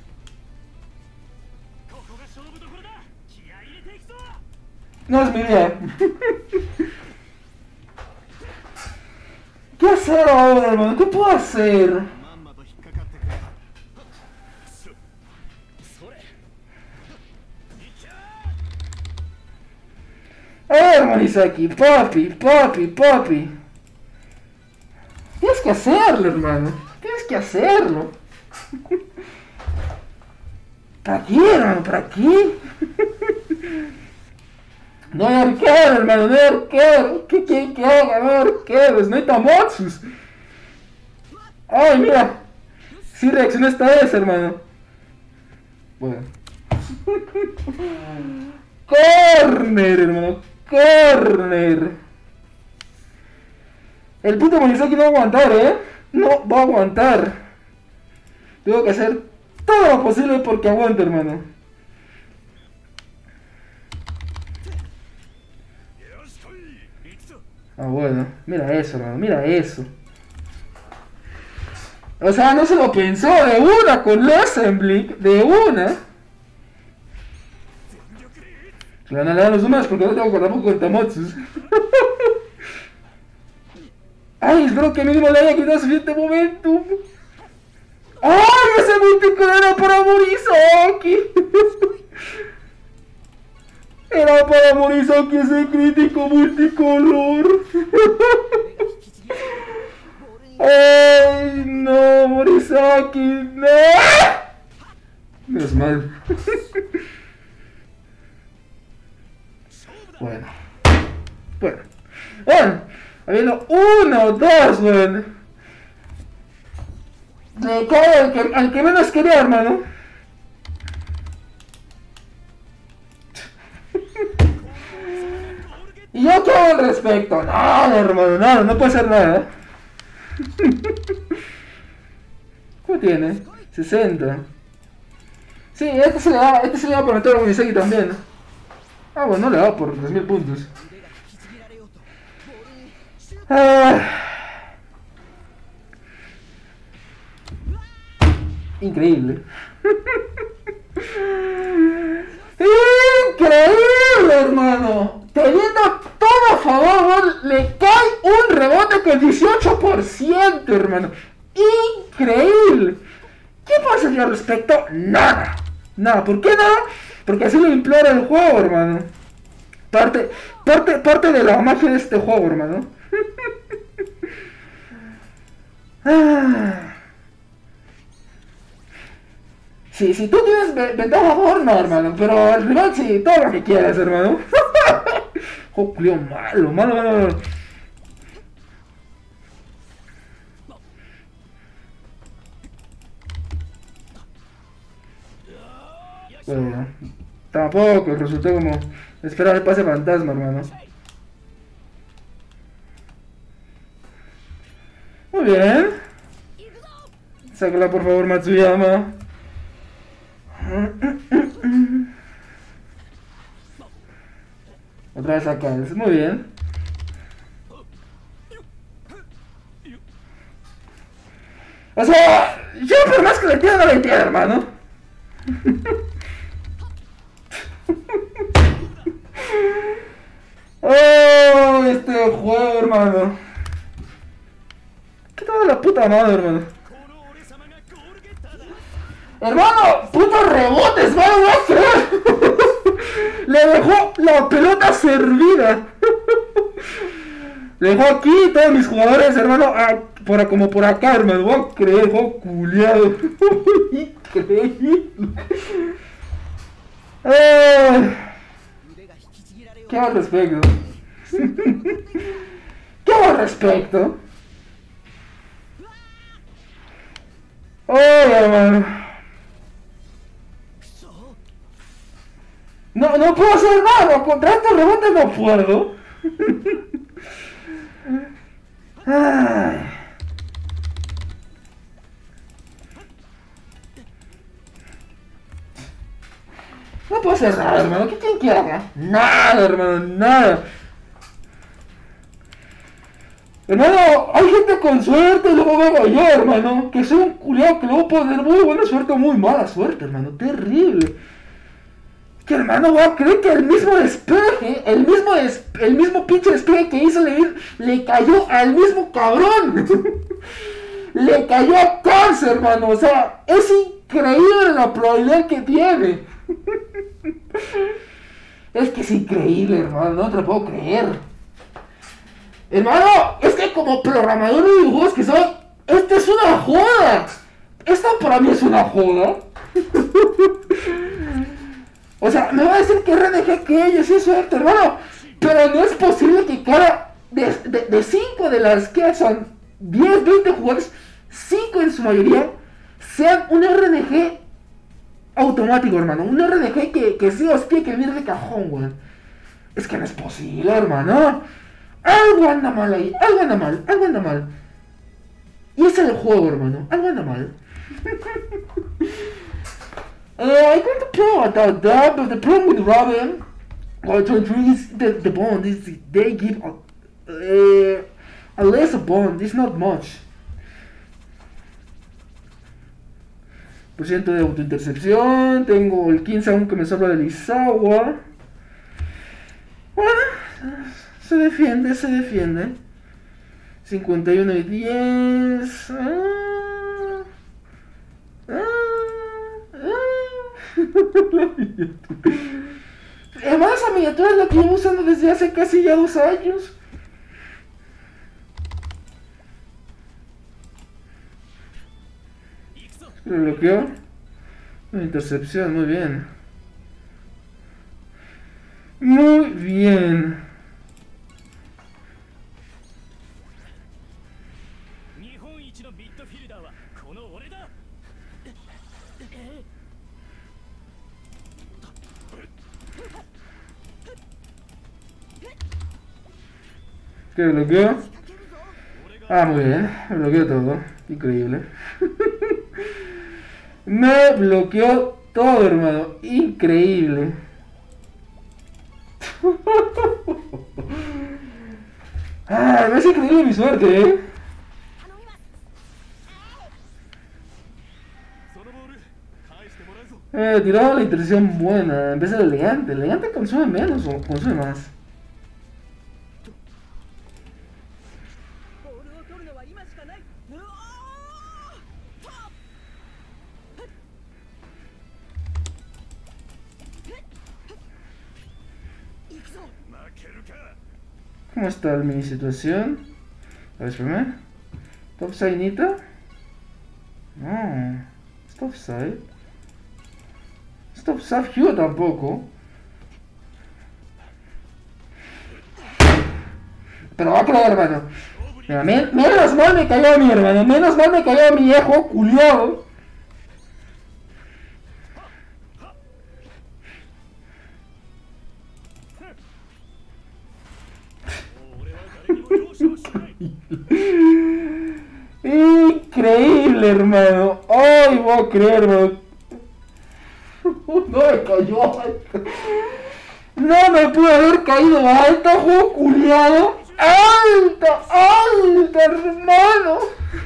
No es mi día. ¿Qué hacer ahora, hermano? ¿Qué puedo hacer? Eh, hermano Isaki, papi, papi, papi. Tienes que hacerlo, hermano. Tienes que hacerlo. ¿Para qué, hermano? ¿Para qué? No hay arquero, hermano, no hay arquero. ¿Qué quieren que haga? No hay arqueros, no hay tamotsus. Ay, mira. Sí reaccionó esta vez, hermano. Bueno. Corner, hermano. Corner. El puto Morisaki no va a aguantar, eh. No va a aguantar. Tengo que hacer todo lo posible porque aguante, hermano. Ah, bueno. Mira eso, hermano. Mira eso. O sea, no se lo pensó de una con Losenblick. De una. Le van a dar los números porque no tengo que acordar poco con Tamotsus. Ay, espero que mínimo le haya quitado suficiente momentum. ¡Ay, ese multicolor era para Morisaki! Era para Morisaki ese crítico multicolor. ¡Ay, no, Morisaki! ¡No! Menos mal. Bueno. Bueno. Bueno. Habiendo uno, dos, weón. Le cae al que, al que menos quería, hermano. ¿Y yo qué al respecto? Nada, hermano, nada, no puede hacer nada. ¿Cómo tiene? sesenta. Sí, este se le da, este se le da por meter a Uniseki también. Ah, bueno, no le da por tres mil puntos. Ah. Increíble. Increíble, hermano. Teniendo todo a favor, le cae un rebote con dieciocho por ciento, hermano. Increíble. ¿Qué pasa al respecto? Nada. Nada. ¿Por qué nada? Porque así lo implora el juego, hermano. Parte, parte, parte de la magia de este juego, hermano. Ah. Sí, si tú tienes ventaja a favor, no, hermano. Pero el rival sí, todo lo que quieras, hermano. Oh, Julio, malo, malo, malo, malo. Bueno, tampoco resultó como esperar el pase fantasma, hermano. Muy bien. Sácala por favor, Matsuyama. Otra vez acá, muy bien. O sea, yo por más que le tire no le entiendo, hermano. Oh, este juego, hermano. ¿Qué tal la puta madre, hermano? Hermano, putos rebotes, ¿vale? Voy a creer. Le dejó la pelota servida. Le dejó aquí todos mis jugadores, hermano, a, por, como por acá, hermano. Voy a creer, juego culiado. Increíble. Eh, ¿Qué hago al respecto? ¿Qué hago al respecto? Oh, hermano. No, no puedo hacer nada, contra estos rebotes no puedo. Ay. No puedo hacer nada, hermano. ¿Qué quieren que haga? Nada, hermano, nada. Hermano, hay gente con suerte, luego vengo yo, hermano. Que soy un culiao que luego puedo tener muy buena suerte o muy mala suerte, hermano. Terrible. Que hermano, voy a creer que el mismo despeje, el mismo des, el mismo pinche despeje que hizo Levin, le cayó al mismo cabrón. Le cayó a cáncer, hermano. O sea, es increíble la probabilidad que tiene. Es que es increíble, hermano, no te lo puedo creer. Hermano, es que como programador de videojuegos que soy, esta es una joda. Esta para mí es una joda. O sea, me va a decir que R N G que ellos sí suerte, hermano. Pero no es posible que cada de cinco de, de las que son diez, veinte jugadores, cinco en su mayoría sean un R N G automático, hermano. Un R N G que, que sí os tiene que venir de cajón, weón. Es que no es posible, hermano. Algo anda mal ahí, algo anda mal, algo anda mal. Y ese es el juego, hermano. Algo anda mal. Uh, I got the problem about that, but the problem with Robin, or twenty-three is the, the bond is they give a, uh, a less of bond, it's not much. Por ciento de autointercepción, tengo el quince aún que me sobra de Lizawa. Bueno, se defiende, se defiende. cincuenta y uno y diez. Ah, ah. Además, esa miniatura es la que llevo usando desde hace casi ya dos años. Lo bloqueó. Una intercepción, muy bien. Muy bien. ¿Qué bloqueo? Ah, muy bien. Me bloqueó todo. Increíble. Me bloqueó todo, hermano. Increíble. Ah, es increíble mi suerte, eh. Eh, tiraba la interacción buena, en vez de elegante. Elegante consume menos o consume más. ¿Cómo está mi situación? A ver, espérame. ¿Topside Nita? No. ¿Es topside? ¿Es topside Hugh tampoco? Pero va a creer, hermano. Mira, men menos mal me cayó mi hermano. Menos mal me cayó mi viejo culiado. Increíble, hermano. Ay, voy a creer, hermano. No me cayó alto. No me pude haber caído alto, juego culiado. Alto, alto, hermano.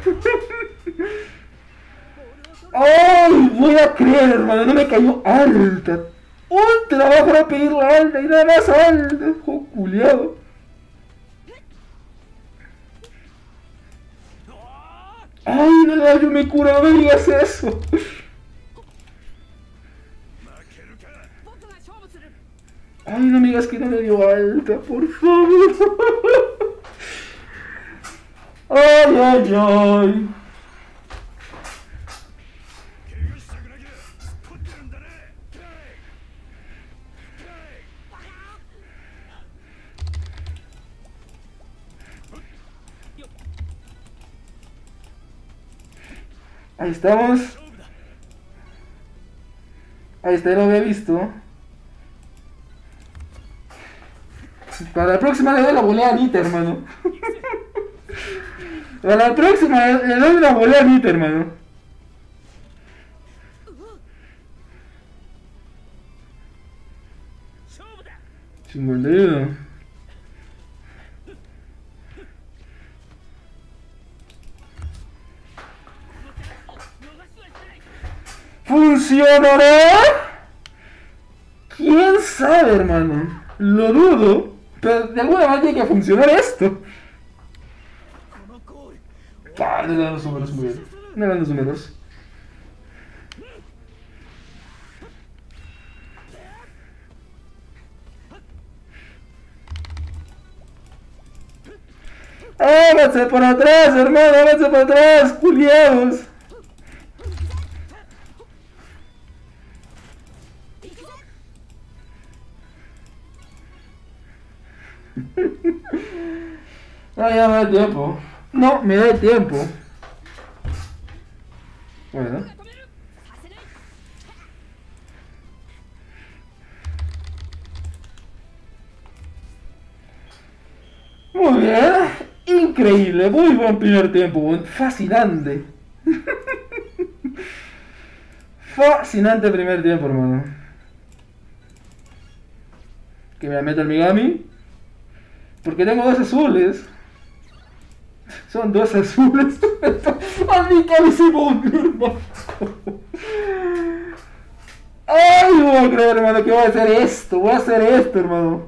Ay, voy a creer, hermano. No me cayó alta. Un trabajo para pedirla alta y nada más alta, juego culiado. Ay, no le yo me cura, no me digas eso. Ay, no me digas que no me dio alta, por favor. Ay, ay, ay. Ahí estamos. Ahí está, lo había visto. Para la próxima le doy la volea a Nita, hermano. Para la próxima le doy la volea a Nita, hermano. cincuenta y uno. ¿Funcionará? ¿Quién sabe, hermano? Lo dudo, pero de alguna manera tiene que funcionar esto. Ah, no le dan los números muy bien. No le dan los números. ¡Háganse por atrás, hermano! ¡Háganse por atrás, culiados! No, ya me da tiempo. No, me da tiempo. Bueno. Muy bien. Increíble. Muy buen primer tiempo. Fascinante. Fascinante primer tiempo, hermano. Que me la meta el Migami. Porque tengo dos azules. Son dos azules. A mí Migami se volvió, hermano. Ay, no voy a creer, hermano, que voy a hacer esto. Voy a hacer esto, hermano.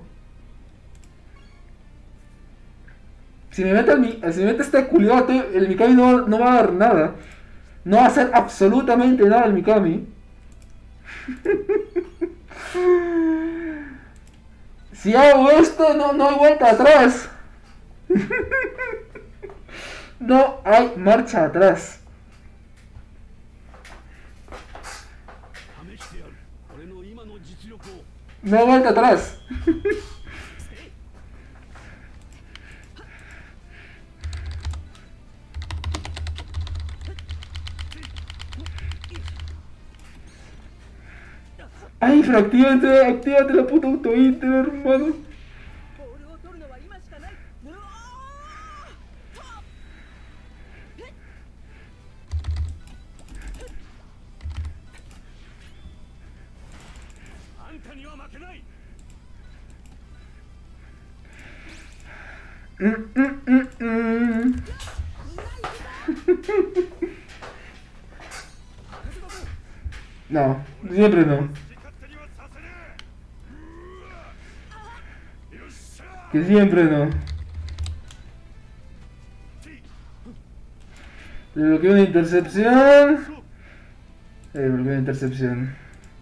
Si me mete, el, si me mete este culiado, el Mikami no, no va a dar nada. No va a hacer absolutamente nada el Mikami. Si hago esto, no, no hay vuelta atrás. No hay marcha atrás. No hay vuelta atrás. Ay, pero actívate, actívate la puta auto-inter, hermano. Mm, mm, mm, mm. No, siempre no. Que siempre no. Le bloqueo una intercepción. Le bloqueo una intercepción.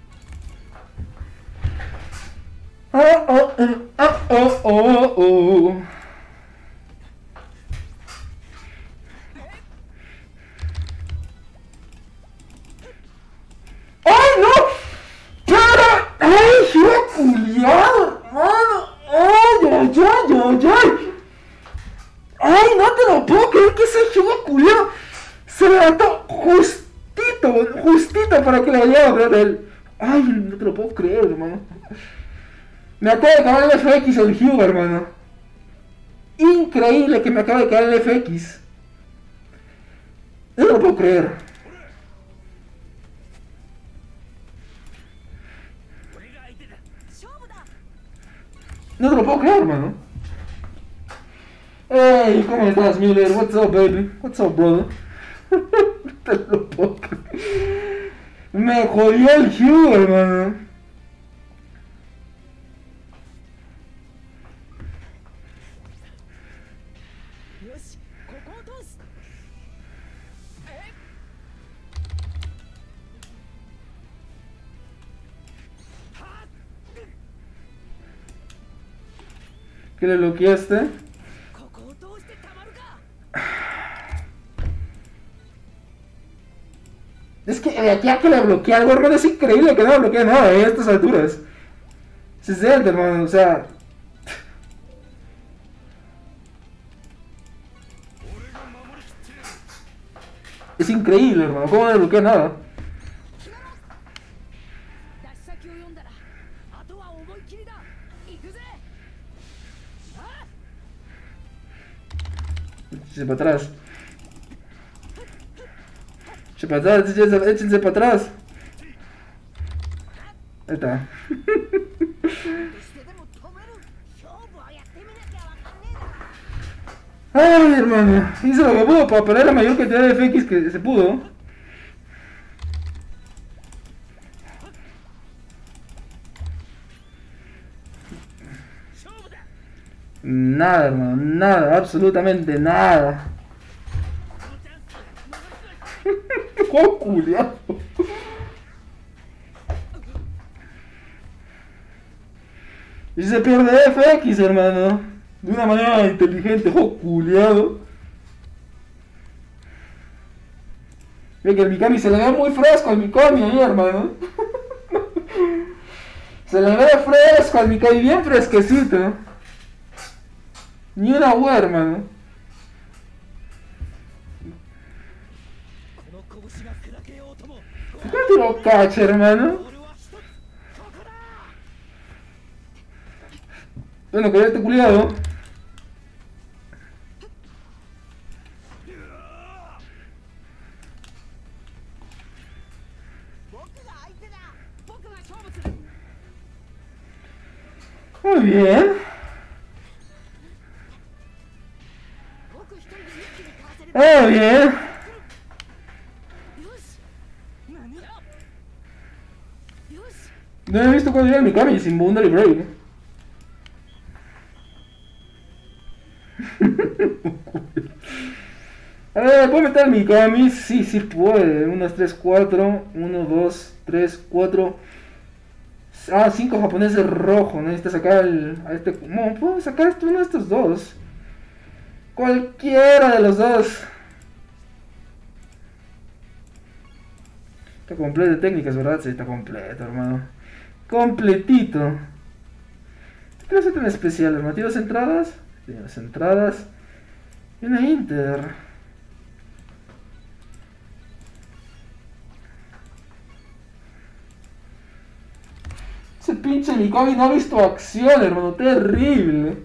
Oh, oh, oh, oh, oh, oh. ¡Ay, no! ¡Pero! ¡Ay, qué culiado, hermano! ¡Ay, ay, ay, ay, ay! ¡Ay, no te lo puedo creer que ese chulo culiado se levantó justito, justito para que le vaya a ver él! ¡Ay, no te lo puedo creer, hermano! Me acaba de caer el F X el Hugh, hermano. Increíble que me acaba de caer el F X. No te lo puedo creer. No te lo puedo creer, hermano. Hey, ¿cómo estás, Miller? What's up, baby? What's up, brother? No te lo puedo creer. Me jodió el Hugh, hermano. ¿Qué le bloqueaste? Es que de aquí a que le bloquea algo, hermano, es increíble que no le bloquee nada eh, a estas alturas. Se siente, hermano, o sea. Es increíble, hermano, ¿cómo no le bloquea nada? Échense para atrás. Échense para atrás, échense, échense para atrás. Ahí está. Ay, hermano, hizo lo que pudo para parar la mayor cantidad de F X que se pudo. Nada, hermano, nada, absolutamente nada. ¡Juego culiado! Y se pierde F X, hermano. De una manera inteligente, ¡juego culiado! Ve que el Mikami se le ve muy fresco al Mikami ahí, hermano. Se le ve fresco al Mikami, bien fresquecito. Ni una wea, hermano. ¿Por qué no tiró cacha, hermano? Bueno, que este culiado. Muy bien. Muy bien. No he visto cuando llega el Mikami sin Boundary Break. A ver, ¿puedo meter el Mikami? Sí, sí puede. uno, dos, tres, cuatro. uno, dos, tres, cuatro. Ah, cinco japoneses rojos. Necesita sacar el, a este. No, puedo sacar esto, uno de estos dos. Cualquiera de los dos. Está completo de técnicas, ¿verdad? Sí, está completo, hermano. Completito. ¿Qué hace tan especial, hermano? ¿Tiene las entradas? Tiene las entradas. Y una Inter. Ese pinche Mikami no ha visto acción, hermano. Terrible.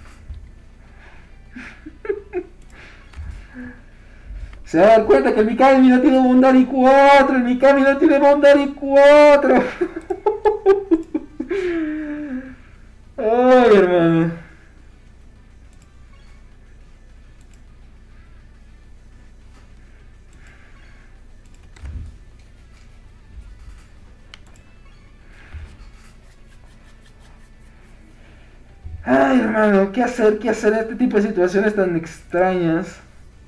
Se va a dar cuenta que el Mikami no tiene Boundary cuatro. El Mikami no tiene Boundary cuatro. hermano. Ay, hermano, ¿qué hacer? ¿Qué hacer en este tipo de situaciones tan extrañas?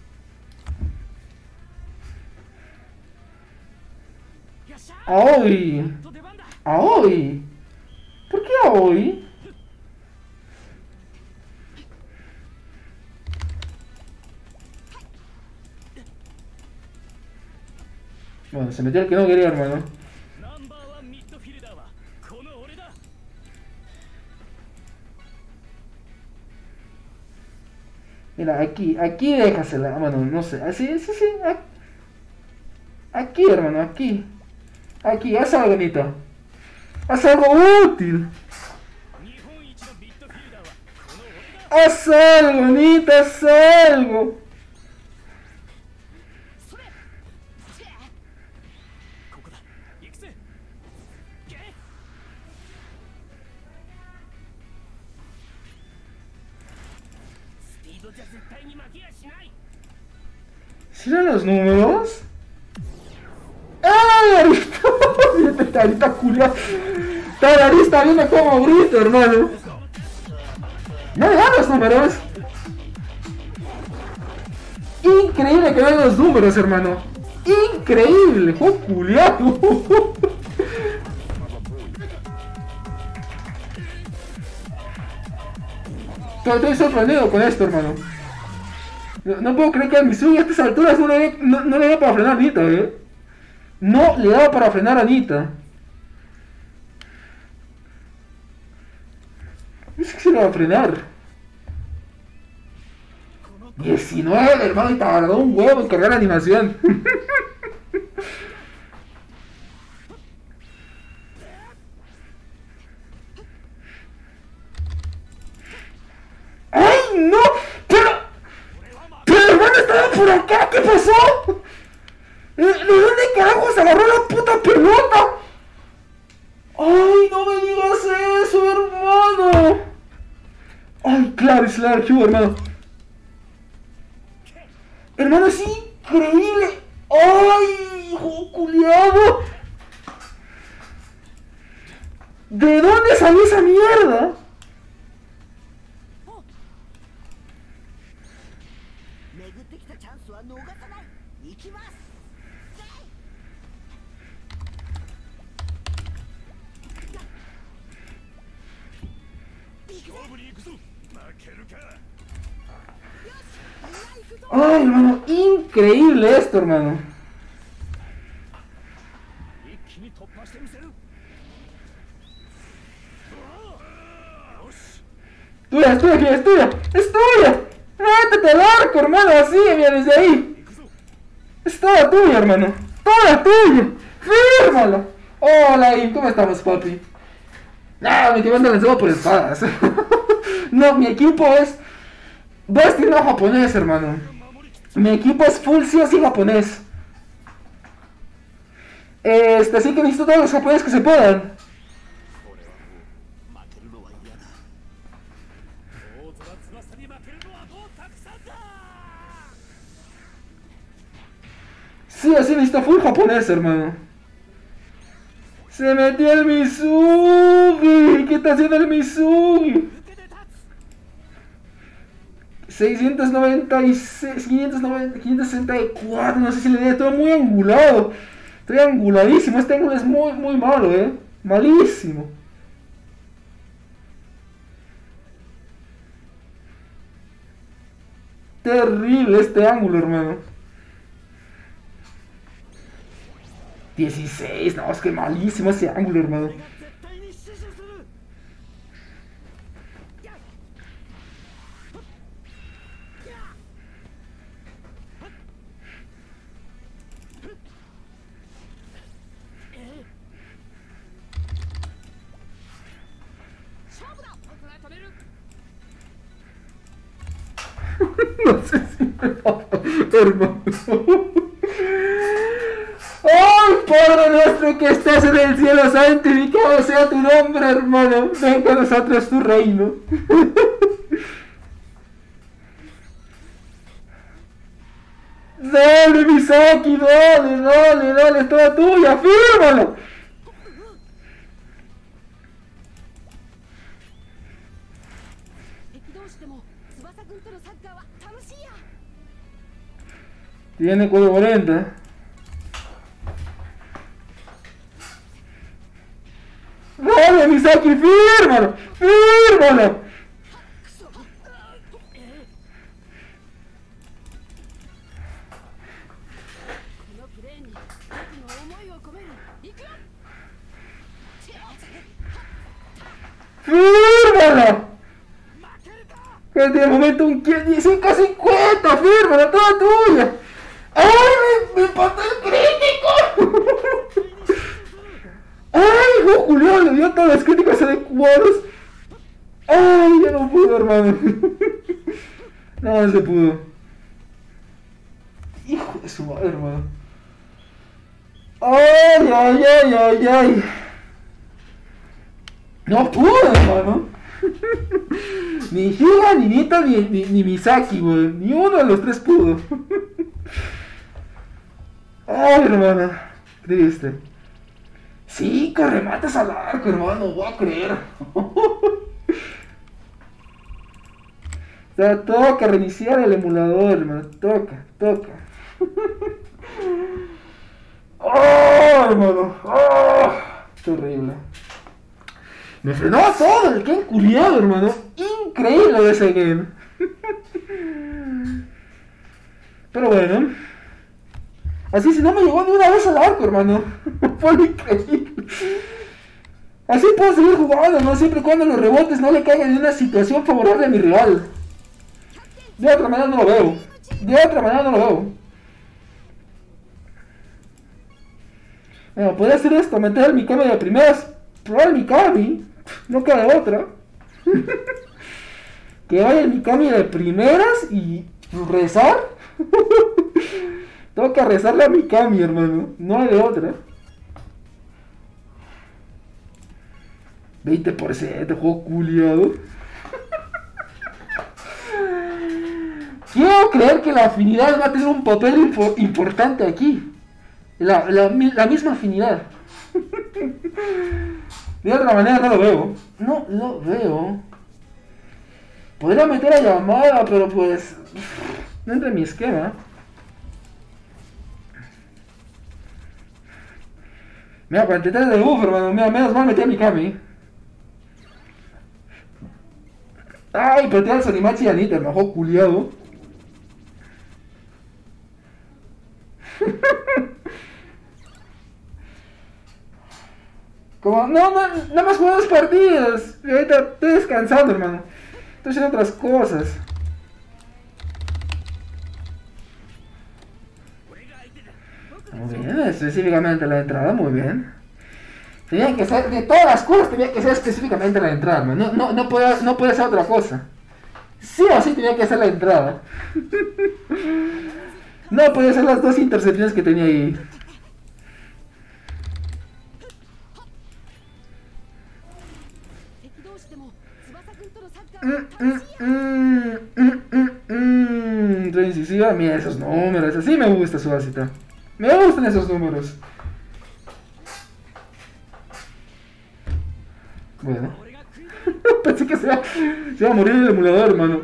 Aoi. Aoi. ¿Por qué Aoi? Bueno, se metió el que no quería, hermano. Mira, aquí, aquí déjasela, bueno, no sé, así, sí, sí, aquí, hermano, aquí, aquí, haz algo bonito, haz algo útil, haz algo bonito, haz algo. ¿Sí eran los números? ¡Ay, Arista! Esta Arista culia. Está Arista viendo como grito, hermano. No le dan los números. Increíble que vean los números, hermano. Increíble. ¡Oh, culiado! Estoy sorprendido con esto, hermano. No, no puedo creer que a Misugi a estas alturas no le, no, no le da para frenar a Anita, eh. No le da para frenar a Anita. Es que se le va a frenar. diecinueve, hermano, y tardó un huevo en cargar la animación. ¡Ay, no! ¡Pero! ¡Estaba por acá! ¿Qué pasó? ¿De dónde carajo se agarró la puta pelota? ¡Ay, no me digas eso, hermano! ¡Ay, claro, es la archivo, hermano! ¡Hermano, es increíble! ¡Ay, hijo culiado! ¿De dónde salió esa mierda? Ay, hermano, increíble esto, hermano. Tuya, es tuya, es tuya, es tuya. Métete al arco, hermano, así, mira, desde ahí. Es toda tuya, hermano. Toda tuya. Fírmalo. Hola, ¿y cómo estamos, papi? No, mi equipo anda lanzado por espadas. No, mi equipo es destino japonés, hermano. Mi equipo es full sí o sí japonés. Este, así que necesito todos los japoneses que se puedan. Sí, así necesito full japonés, hermano. Se metió el Misugi. ¿Qué está haciendo el Misugi? seiscientos noventa y seis, quinientos noventa, quinientos sesenta y cuatro, no sé si le di, todo muy angulado. Estoy anguladísimo, este ángulo es muy, muy malo, eh. Malísimo. Terrible este ángulo, hermano. dieciséis, no, es que malísimo ese ángulo, hermano. No sé si me va, hermano. ¡Ay, Padre nuestro Padre que estás en el cielo, santificado sea tu nombre, hermano. Venga a nosotros tu reino. Dale, Misaki, dale, dale, dale, es toda tuya, fírmalo. Tiene cuatro cuarenta. Dale, Misaki, fírmalo, fírmalo. ¡Fírmalo! Que de momento un cinco a cincuenta, fírmalo, toda tuya. ¡Ay, me, me empató el crítico! ¡Ay, hijo Julián, le dio todas las críticas adecuadas! ¡Ay, ya no pudo, hermano! No, no se pudo. Hijo de su madre, hermano. ¡Ay, ay, ay, ay, ay! No pudo, hermano. Ni Higa, ni Nita, ni, ni, ni Misaki, güey. Ni uno de los tres pudo. Ay, hermano. Triste. Cinco remates al arco, hermano. No voy a creer. O sea, toca reiniciar el emulador, hermano. Toca, toca. Oh, hermano. Oh, terrible. Me frenó todo el game culiado, hermano. Increíble ese game. Pero bueno. Así si no me llegó ni una vez al arco, hermano. Fue increíble. Así puedo seguir jugando, ¿no? Siempre y cuando los rebotes no le caigan en una situación favorable a mi rival. De otra manera no lo veo. De otra manera no lo veo. Bueno, podría hacer esto, meter el Mikami de primeras. Probar el Mikami. No queda de otra. Que vaya el Mikami de primeras y rezar. Tengo que rezarle a Mikami, hermano. No hay de otra. veinte por ciento, juego culiado. Quiero creer que la afinidad va a tener un papel importante aquí. La, la, la misma afinidad. De otra manera no lo veo. No lo veo. Podría meter a Yamada, pero pues no entra en mi esquema. Mira, cuarenta y tres de buff, hermano. Mira, menos mal metí a Mikami. Ay, pero te dan Sonimachi y Anita, el mejor culiado. Como, no, no, nada más juego dos partidos. Y ahorita estoy descansando, hermano. Estoy haciendo otras cosas. Muy bien, específicamente la entrada, muy bien. Tenía que ser, de todas las cosas tenía que ser específicamente la entrada, man. No, no, no podía, no podía ser otra cosa. Sí o sí tenía que ser la entrada. No podía ser las dos intercepciones que tenía ahí. Mm, mm, mm, mm, mm, mm. Re incisiva, mira esos números, así me gusta su Suásita. Me gustan esos números. Bueno. Pensé que se iba, se iba a morir el emulador, hermano.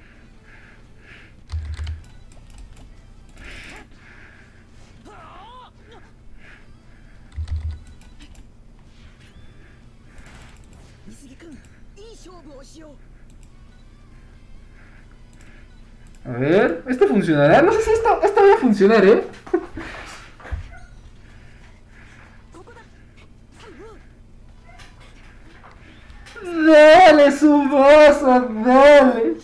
A ver, ¿esto funcionará? No sé si esto, esto va a funcionar, ¿eh? Dale, Tsubasa, dale.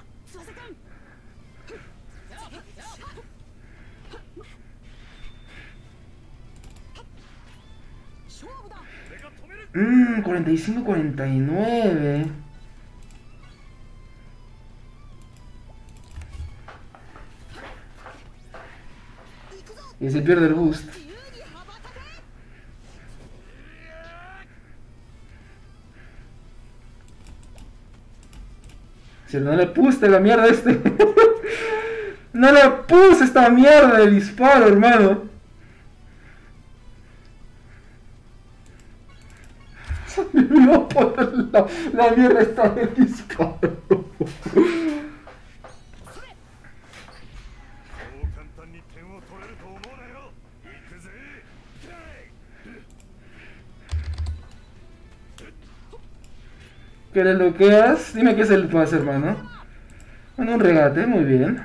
Mmm, cuarenta y cinco cuarenta y nueve. Y se pierde el boost. Si no le puse la mierda a este. No le puse esta mierda de disparo, hermano. Se me olvidó poner la, la mierda esta de disparo. ¿Qué le bloqueas? Dime qué es el pase, hermano. Bueno, un regate, muy bien.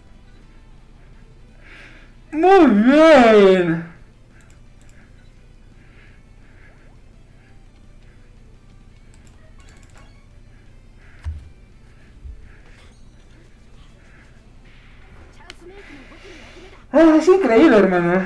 ¡Muy bien! Ah, es increíble, hermano.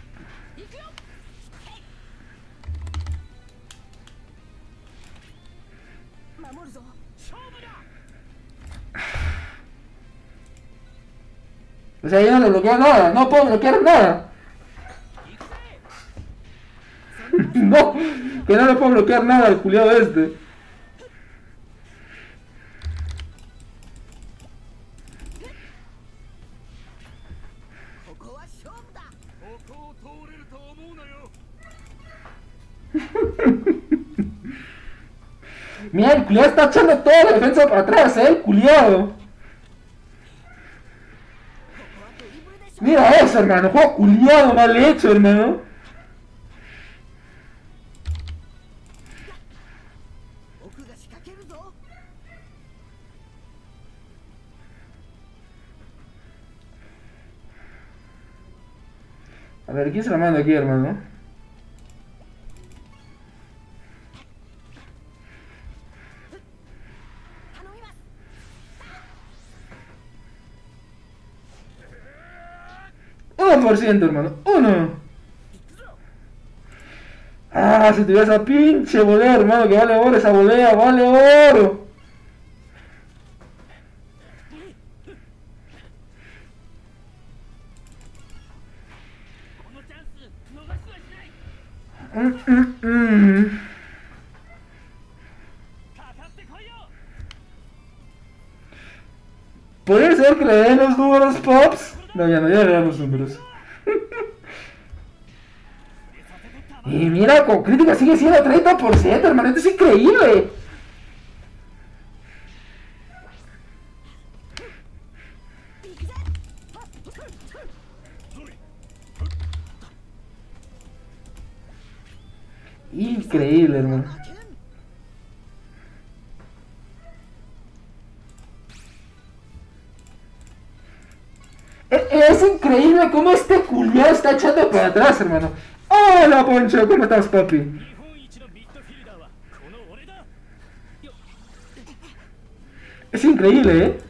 O sea, yo no le bloqueo nada, no puedo bloquear nada. No, que no le puedo bloquear nada al culiado este. Mira, el culiado está echando toda la defensa para atrás, eh, el culiado. Mira eso, hermano, juego culiado mal hecho, hermano. A ver, ¿quién se la manda aquí, hermano? uno por ciento, hermano. Uno. Ah, si tuviera esa pinche volea, hermano, que vale oro esa volea, vale oro. Mm, mm, mm. ¿Podría ser que le den los números, Pops? No, ya no, ya le dan los números. Y mira, con crítica sigue siendo treinta por ciento, hermano, esto es increíble. Increíble, hermano. Es increíble cómo este culiao está echando para atrás, hermano. Hola, Poncho, ¿cómo estás, papi? Es increíble, ¿eh?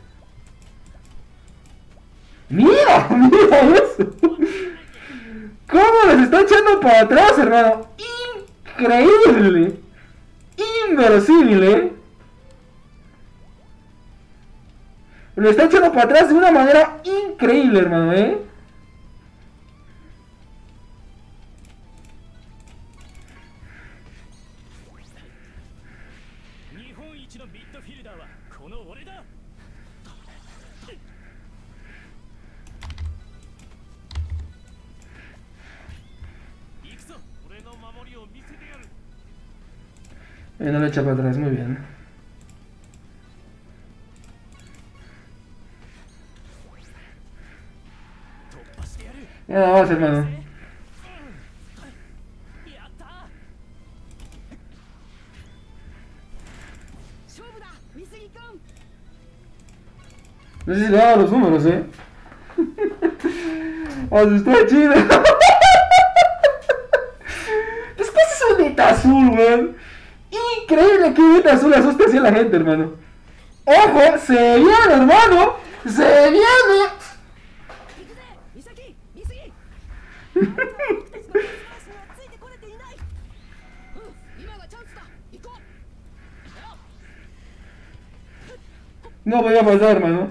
Mira, mira eso. ¿Cómo les está echando para atrás, hermano? Increíble. Inverosímil, ¿eh? Lo está echando para atrás de una manera increíble, hermano, ¿eh? Eh, no le echa para atrás, muy bien. Ya nada más, hermano. No sé si le daba los números, eh. Asustó a Chile. Es que es un Nita azul, weón. Increíble que un Nita azul asuste así a la gente, hermano. ¡Ojo! ¡Se viene, hermano! ¡Se viene! No podía pasar, hermano.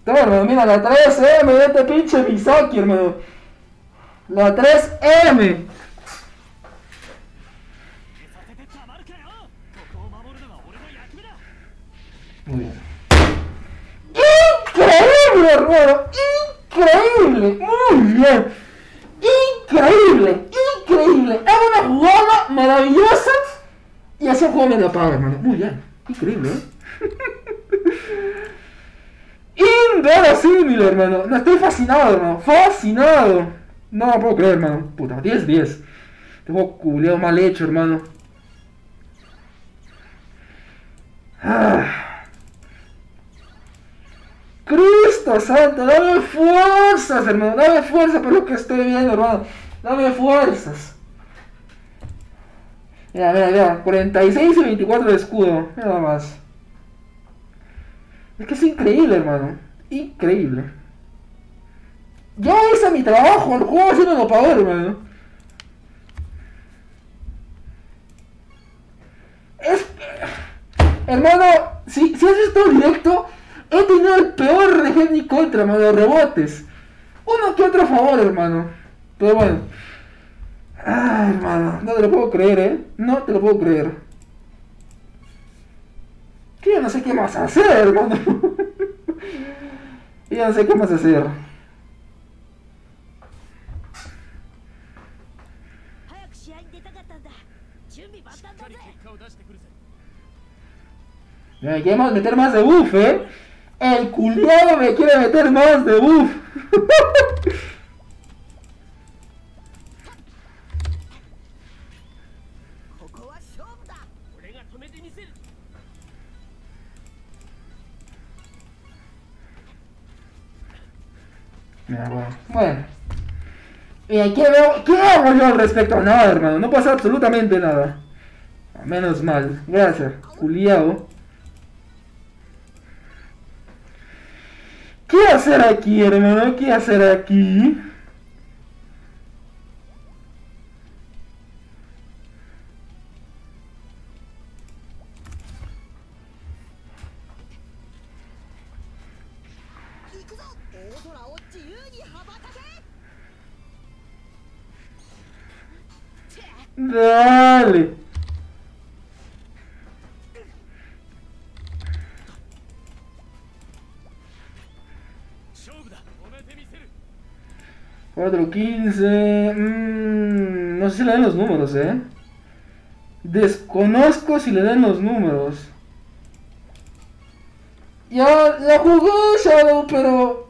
Toma, hermano, mira, la tres eme de este pinche Misaki, hermano. La tres eme. Muy bien. Increíble, hermano. Increíble. Muy bien. Increíble. Increíble. Es una jugada maravillosa. Y ese juego me lo paga, hermano. Muy bien. Increíble, ¿eh? Inverosímil, hermano. No, estoy fascinado, hermano. Fascinado. No lo puedo creer, hermano. Puta, diez diez. Te juego culiado mal hecho, hermano. Ah. Cristo santo, dame fuerzas, hermano. Dame fuerzas por lo que estoy viendo, hermano. Dame fuerzas. Mira, mira, mira. cuarenta y seis y veinticuatro de escudo. Nada más. Es que es increíble, hermano. Increíble. Ya hice mi trabajo. El juego sí me lo pagó, hermano. Es... Hermano, si, si haces todo directo, he tenido el peor de Heavy contra, hermano. Rebotes. Uno que otro a favor, hermano. Pero bueno. Ay, hermano. No te lo puedo creer, eh. No te lo puedo creer. Que yo no sé qué más hacer, hermano. Yo no sé qué más hacer. Me quiere meter más de buff, eh. El culiado me quiere meter más de buff. Mira, bueno. Bueno. Mira, ¿qué, veo, ¿qué hago yo al respecto? Nada, hermano. No pasa absolutamente nada. Menos mal. Gracias. Culiao. ¿Qué hacer aquí, hermano? ¿Qué hacer aquí? Dale. cuatro quince. Mmm, no sé si le dan los números, eh. Desconozco si le dan los números. Ya la jugué, Shadow, pero...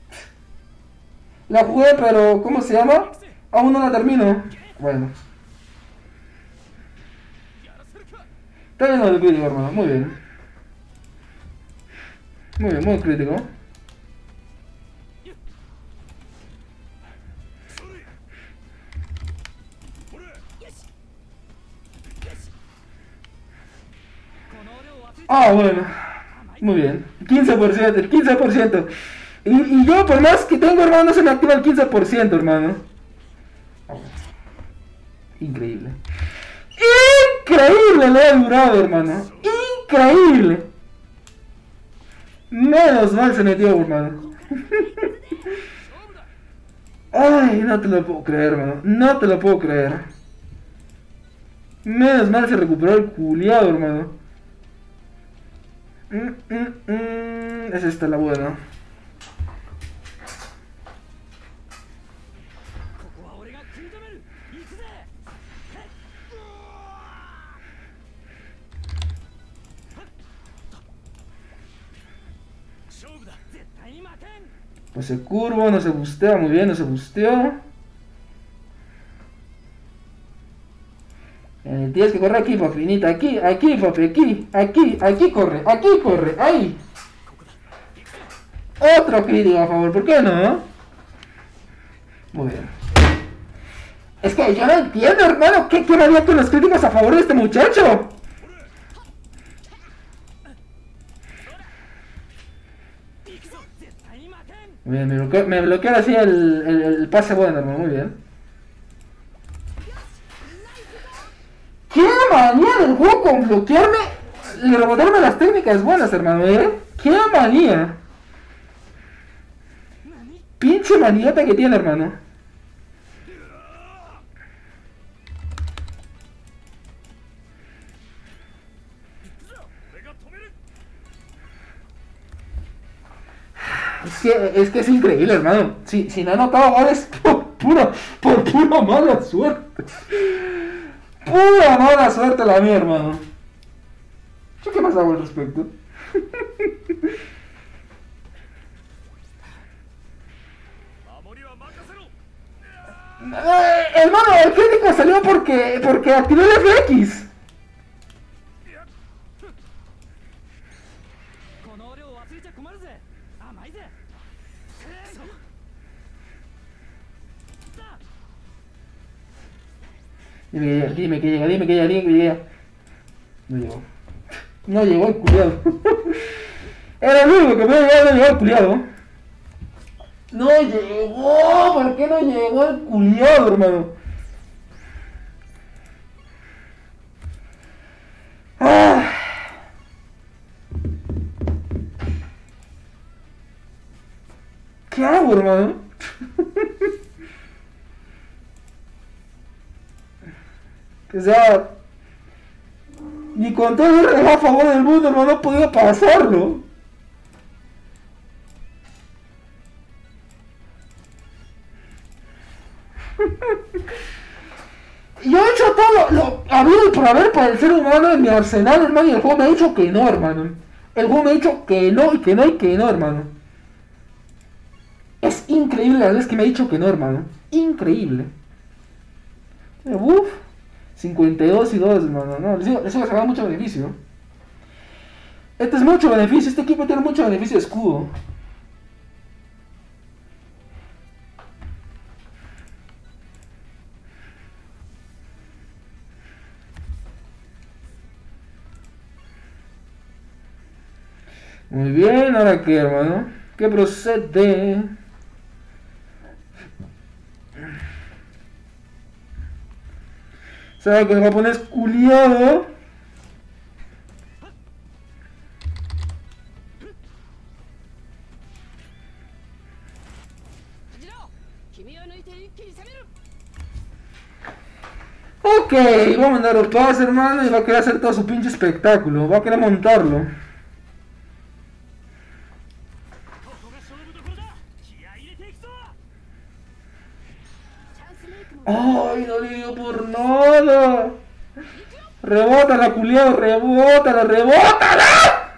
La jugué, pero... ¿Cómo se llama? Aún no la termino. Bueno. Está bien el vídeo, hermano. Muy bien. Muy bien, muy crítico. Ah, bueno. Muy bien. quince por ciento, el quince por ciento. Y, y yo, por más que tengo, hermano, no se me activa el quince por ciento, hermano. Increíble. Increíble lo he durado, hermano. Increíble. Menos mal se metió, hermano. Ay, no te lo puedo creer, hermano. No te lo puedo creer. Menos mal se recuperó el culiado, hermano. Mm, mm, mm. Es esta la buena. No se curva, no se bustea, muy bien, no se busteó. Eh, tienes que correr aquí, papi, aquí, aquí, papi, aquí, aquí, aquí corre, aquí corre, ahí. Otro crítico a favor, ¿por qué no? Muy bien. Es que yo no entiendo, hermano, ¿qué, qué valía con los críticos a favor de este muchacho? Muy bien, me bloquea, me bloquea así el, el, el pase bueno, hermano, muy bien. ¡Qué manía del juego con bloquearme y rebotarme las técnicas buenas, hermano, eh! ¡Qué manía! Pinche maniota que tiene, hermano. Es que, es que es increíble, hermano. Si, si no he notado ahora es por pura, por pura mala suerte. Pura mala suerte la mía, hermano. ¿Yo qué más hago al respecto? Eh, hermano, el crítico salió porque, porque activó el F X. Dime que llega, dime que llega, dime que llega, dime que llega. No llegó. No llegó el culiado. Era el único que me había llegado, no llegó el culiado. No llegó, ¿por qué no llegó el culiado, hermano? Ah. ¿Qué hago, hermano? O sea, ni con todo el reloj a favor del mundo, hermano, no podía pasarlo. Yo he hecho todo lo, lo habido y por haber para el ser humano en mi arsenal, hermano, y el juego me ha dicho que no, hermano. El juego me ha dicho que no, y que no, y que no, hermano. Es increíble la verdad es que me ha dicho que no, hermano. Increíble. Uff. cincuenta y dos y dos, hermano. No, les sigo, les sigo sacando mucho beneficio. Este es mucho beneficio. Este equipo tiene mucho beneficio de escudo. Muy bien, ¿ahora qué, hermano? ¿Qué procede? ¿Sabe que el japonés culiado? Ok, va a mandar el pase, hermano, y va a querer hacer todo su pinche espectáculo. Va a querer montarlo. ¡Ay, no le dio por nada! ¡Rebótala, culiado! ¡Rebótala, rebótala!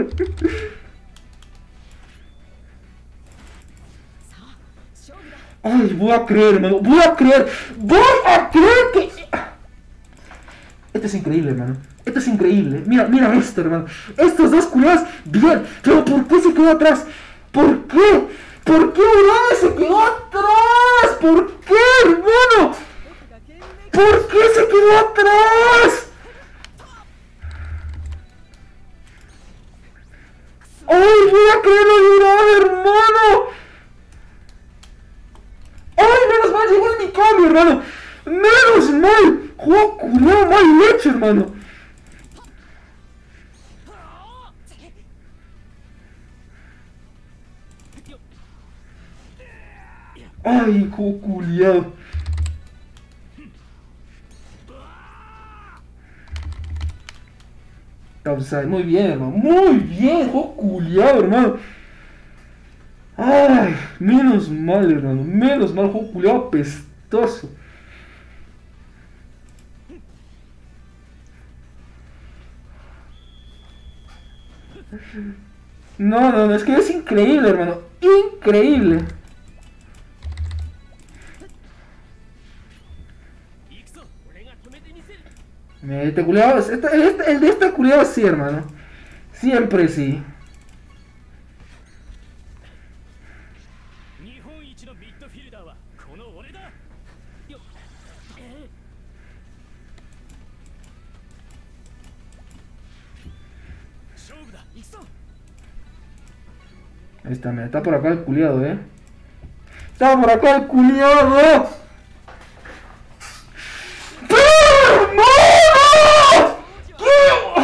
¡Ay, voy a creer, hermano! ¡Voy a creer! ¡Voy a creer que...! Esto es increíble, hermano. Esto es increíble. Mira, mira esto, hermano. Estos dos culiados, bien. Pero ¿por qué se quedó atrás? ¿Por qué? ¿Por qué Urane se quedó atrás? ¿Por qué, hermano? ¿Por qué se quedó atrás? ¡Ay, voy a creerlo de Urane, hermano! ¡Ay, menos mal llegó en mi cambio, hermano! ¡Menos mal! ¡Juego culiao mal leche, hermano! ¡Ay, juego culiao! Offside, muy bien, hermano. Muy bien, juego culiao, hermano. Ay, menos mal, hermano. Menos mal, juego culiao apestoso. No, no, no, es que es increíble, hermano. Increíble. Este culiao, este, este, el de este culiao sí, hermano. Siempre sí. Ahí está, mira, está por acá el culiado, eh. Está por acá el culiado. ¡Hermano! ¿Qué?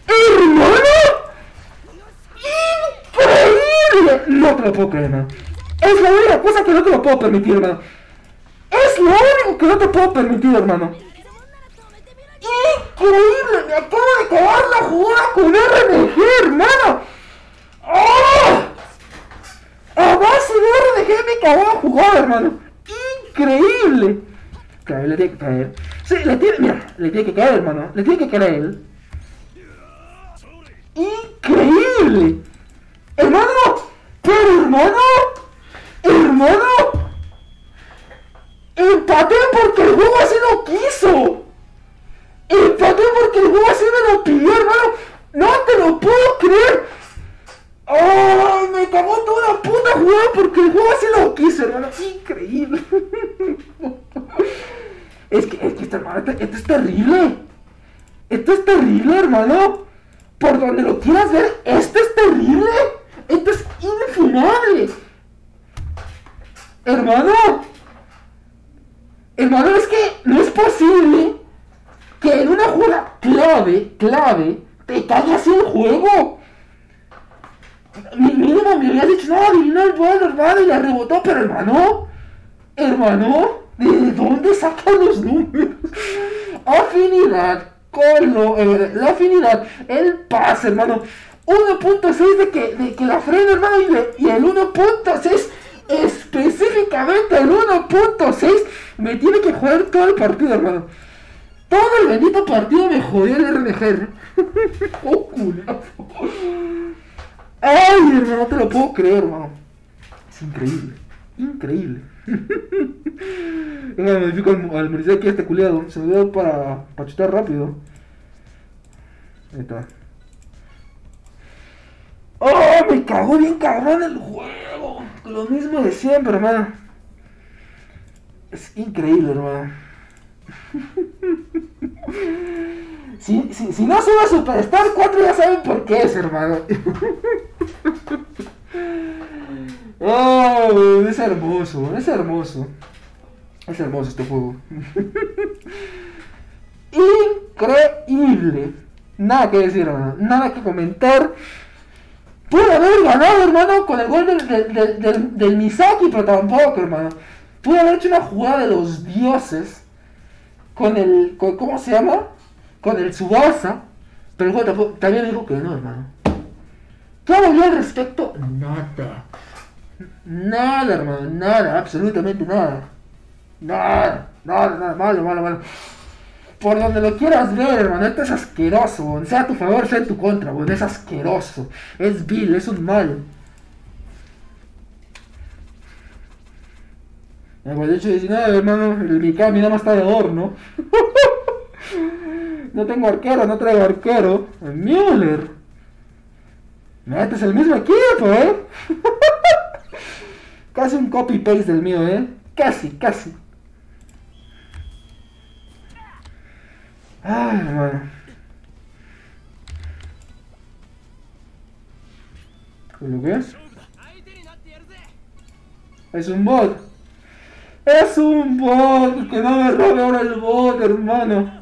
¡Hermano! ¡Increíble! No te lo puedo creer, hermano. Es la única cosa que no te lo puedo permitir, hermano. Es lo único que no te puedo permitir, hermano. Increíble, me acabo de acabar la jugada con R N G, hermano. ¡Oh! A base de R N G me acabó la jugada, hermano. Increíble. Caer, le tiene que caer. Sí, le tiene, mira, le tiene que caer, hermano. Le tiene que caer. Increíble. Hermano, pero hermano, hermano, empaté porque el juego así lo quiso. Empaté porque el juego así me lo pidió, hermano. No te lo puedo creer. ¡Ay! Me cagó toda la puta jugada porque el juego así lo quiso, hermano. Increíble. Es que, es que esto, hermano, esto, esto es terrible. Esto es terrible, hermano. Por donde lo quieras ver, esto es terrible. Esto es infumable. Hermano. Hermano, es que no es posible que en una jugada clave, clave, te caiga así el juego. Mínimo me habías dicho, no, adivinó el bol, hermano, y la rebotó, pero hermano, hermano, ¿de dónde sacan los números? Afinidad, con lo, eh, la afinidad, el pase, hermano, uno punto seis de que, de que la frena, hermano, y, de, y el uno punto seis, específicamente el uno punto seis, me tiene que joder todo el partido, hermano. Todo el bendito partido me jodió el R N G. Oh, culo. Ay, hermano, no te lo puedo creer, hermano. Es increíble, increíble. Venga, modifico al, al Mercedes aquí este culiado. Se me dio para, para chutar rápido. Ahí está. ¡Oh! Me cagó bien cabrón el juego. Lo mismo de siempre, hermano. Es increíble, hermano. Si, si, si no subo a Superstar cuatro ya saben por qué es, hermano. Oh, es hermoso, es hermoso. Es hermoso este juego. Increíble. Nada que decir, hermano. Nada que comentar. Pude haber ganado, hermano, con el gol del, del, del, del, del Misaki, pero tampoco, hermano. Pude haber hecho una jugada de los dioses. Con el... Con, ¿cómo se llama? Con el Tsubasa. Pero el juego tampoco, también dijo que no, hermano. ¿Qué hago yo al respecto? Nada. Nada, hermano. Nada. Absolutamente nada. Nada. Nada, nada. Malo, malo, malo. Por donde lo quieras ver, hermano. Esto es asqueroso, bon. Sea a tu favor, sea en tu contra, bon. Es asqueroso. Es vil, es un mal. El hecho diecinueve, hermano. El Mikami nada más está de adorno. No tengo arquero, no traigo arquero. El Müller. Este es el mismo equipo, eh. Casi un copy-paste del mío, eh. Casi, casi. Ay, hermano. ¿Qué es lo que es? Es un bot. Es un bot. Que no me robe ahora el bot, hermano.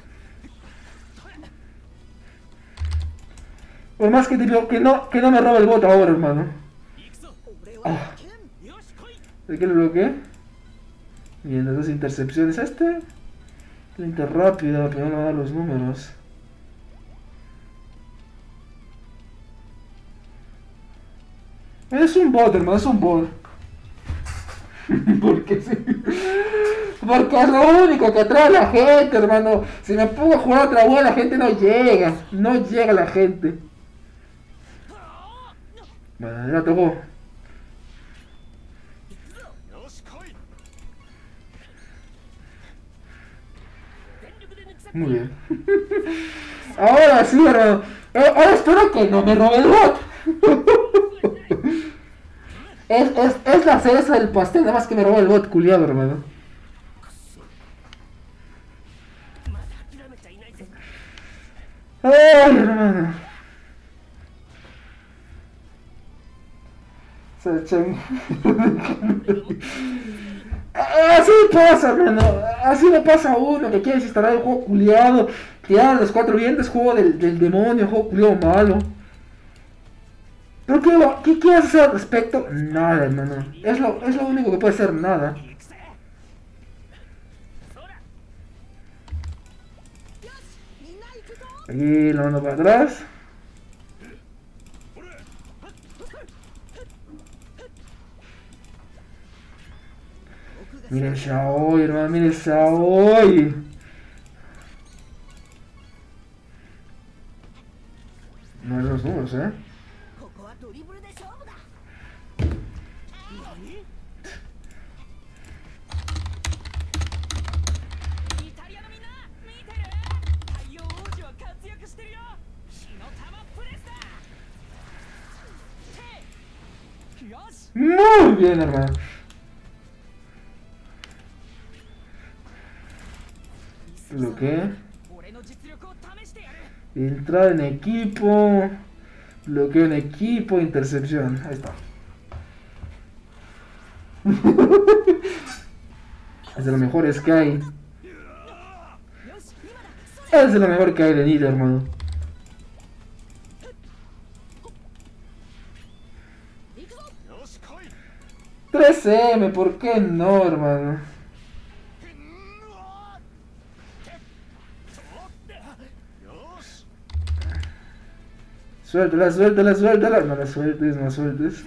Por más que te digo que no, que no me robe el bot ahora, hermano. Ah. ¿De qué lo bloqueé? Bien, las dos intercepciones. Este. Lenta rápida, pero no le va a dar los números. Es un bot, hermano, es un bot. Porque sí. Porque es lo único que atrae a la gente, hermano. Si me pongo a jugar otra bola, la gente no llega. No llega la gente. Bueno, ya tocó. Muy bien. Ahora sí, hermano. Ahora espero que no me robe el bot. Es, es, es la cereza del pastel, nada más que me roba el bot, culiado, hermano. Ay, hermano. Se echan. Así pasa, hermano. Así le pasa a uno que quiere instalar el juego culiado. Tirar los cuatro vientos, juego del, del demonio, juego culiado malo. ¿Pero qué, va- qué, qué haces al respecto? Nada, hermano. Es lo, es lo único que puede hacer, nada. Aquí la mando para atrás. Mire Shaoi, hermano, mire Shaoi. No es los números, eh. Muy bien, hermano. Bloquea. Entrada en equipo. Bloqueo en equipo. Intercepción. Ahí está. Es de lo mejor que hay. Es de lo mejor que hay de Nita, hermano. tres eme, ¿por qué no, hermano? Suéltala, suéltala, suéltala. No la sueltes, no la sueltes.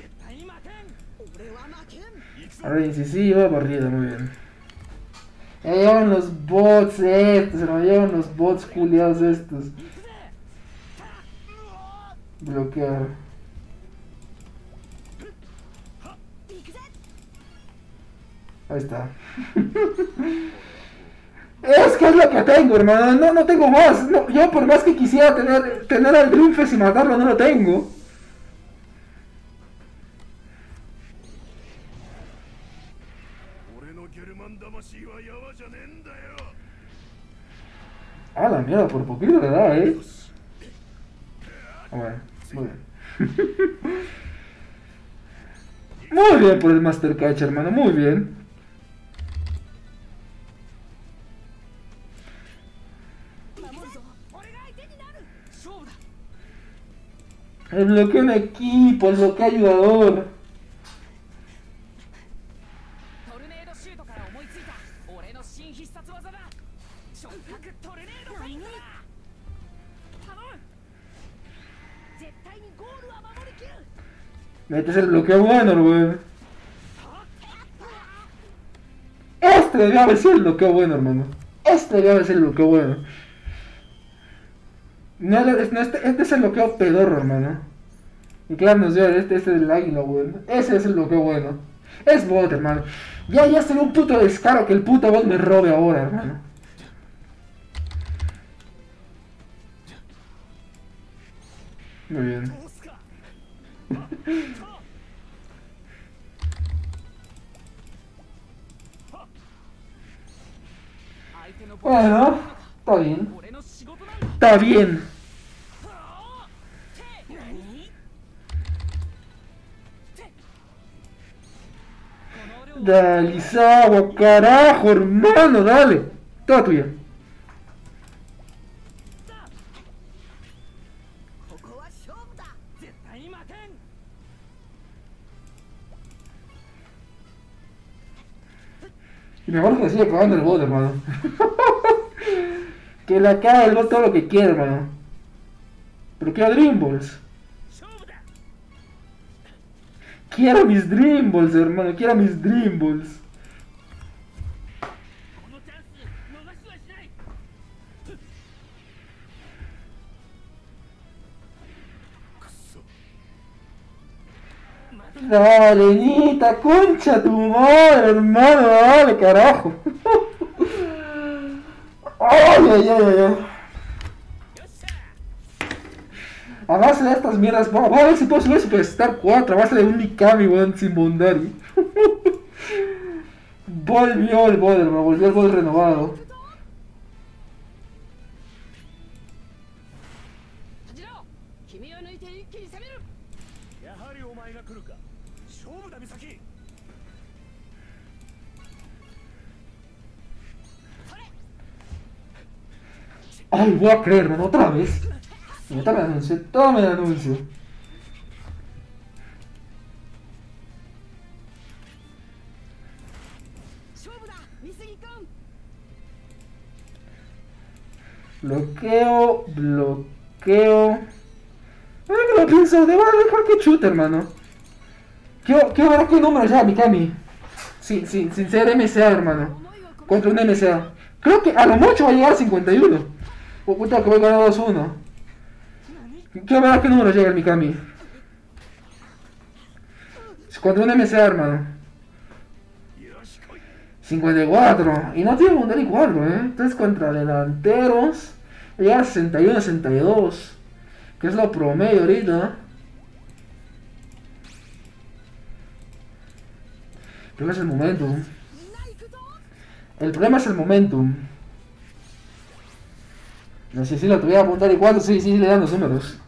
Ahora incisiva, barrida, muy bien. Ya llevan los bots estos, hermano. Llevan los bots culiados estos. Bloquear. Ahí está. Es que es lo que tengo, hermano. No, no tengo más. No, yo por más que quisiera tener, tener al Dreamfest y matarlo, no lo tengo. Ah, la mierda, por poquito le da, eh. Bueno, muy bien. Muy bien por el Master Catch, hermano, muy bien. El bloqueo en equipo, el bloqueo ayudador. Metes el bloqueo bueno, güey. Este debió haber sido el bloqueo bueno, hermano. Este debió haber sido el bloqueo bueno. No, no, este, este es el bloqueo pedorro, hermano. Y claro, nos dio este, este es el águila, güey. Ese es el bloqueo bueno. Es bot, hermano. Ya, ya se ve un puto descaro que el puto bot me robe ahora, hermano. Muy bien. Bueno, está bien. Está bien. Dale, Isawa, carajo, hermano, dale. Toda tuya. Y mejor que siga acabando el bot, hermano. Que le acabe el bot todo lo que quiera, hermano. Pero quiero Dream Balls. Quiero mis Dream Balls, hermano. Quiero mis Dream Balls. Dale, Nita, concha tu madre, hermano, dale, carajo. Ay, ay, ay, ay. A base de estas mierdas, voy a ver si puedo subir Superstar cuatro, a base de un Mikami, weón, sin Bondari. Volvió el bot, hermano, volvió el bot renovado. Ay, voy a creer, hermano, otra vez. Toma el anuncio, toma el anuncio. Bloqueo, bloqueo. Ahora que lo pienso, debo dejar que chute, hermano. Quiero, quiero ver qué número ya, Mikami. Sin, sin, sin ser M C A, hermano. Contra un M C A. Creo que a lo mucho va a llegar a cincuenta y uno. Oh, puta, que voy ganando dos uno. Quiero ver a qué número llega el Mikami. Contra un M C A, hermano. cincuenta y cuatro. Y no tiene mundial y cuatro, eh. Entonces contra delanteros. Llega a sesenta y uno, sesenta y dos. Que es lo promedio ahorita. El problema es el momentum. El problema es el momentum. No sé si lo tuviera a apuntar y cuatro, sí, sí, le dan los números.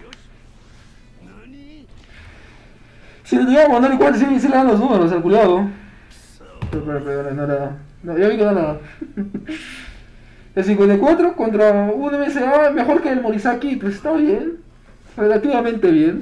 Si lo tuviera a apuntar y cuatro, sí, sí le dan los números al culiado. Pero, pero, pero, no era. No, ya vi que no era. El cincuenta y cuatro contra un M C A mejor que el Morisaki, pues está bien. Relativamente bien.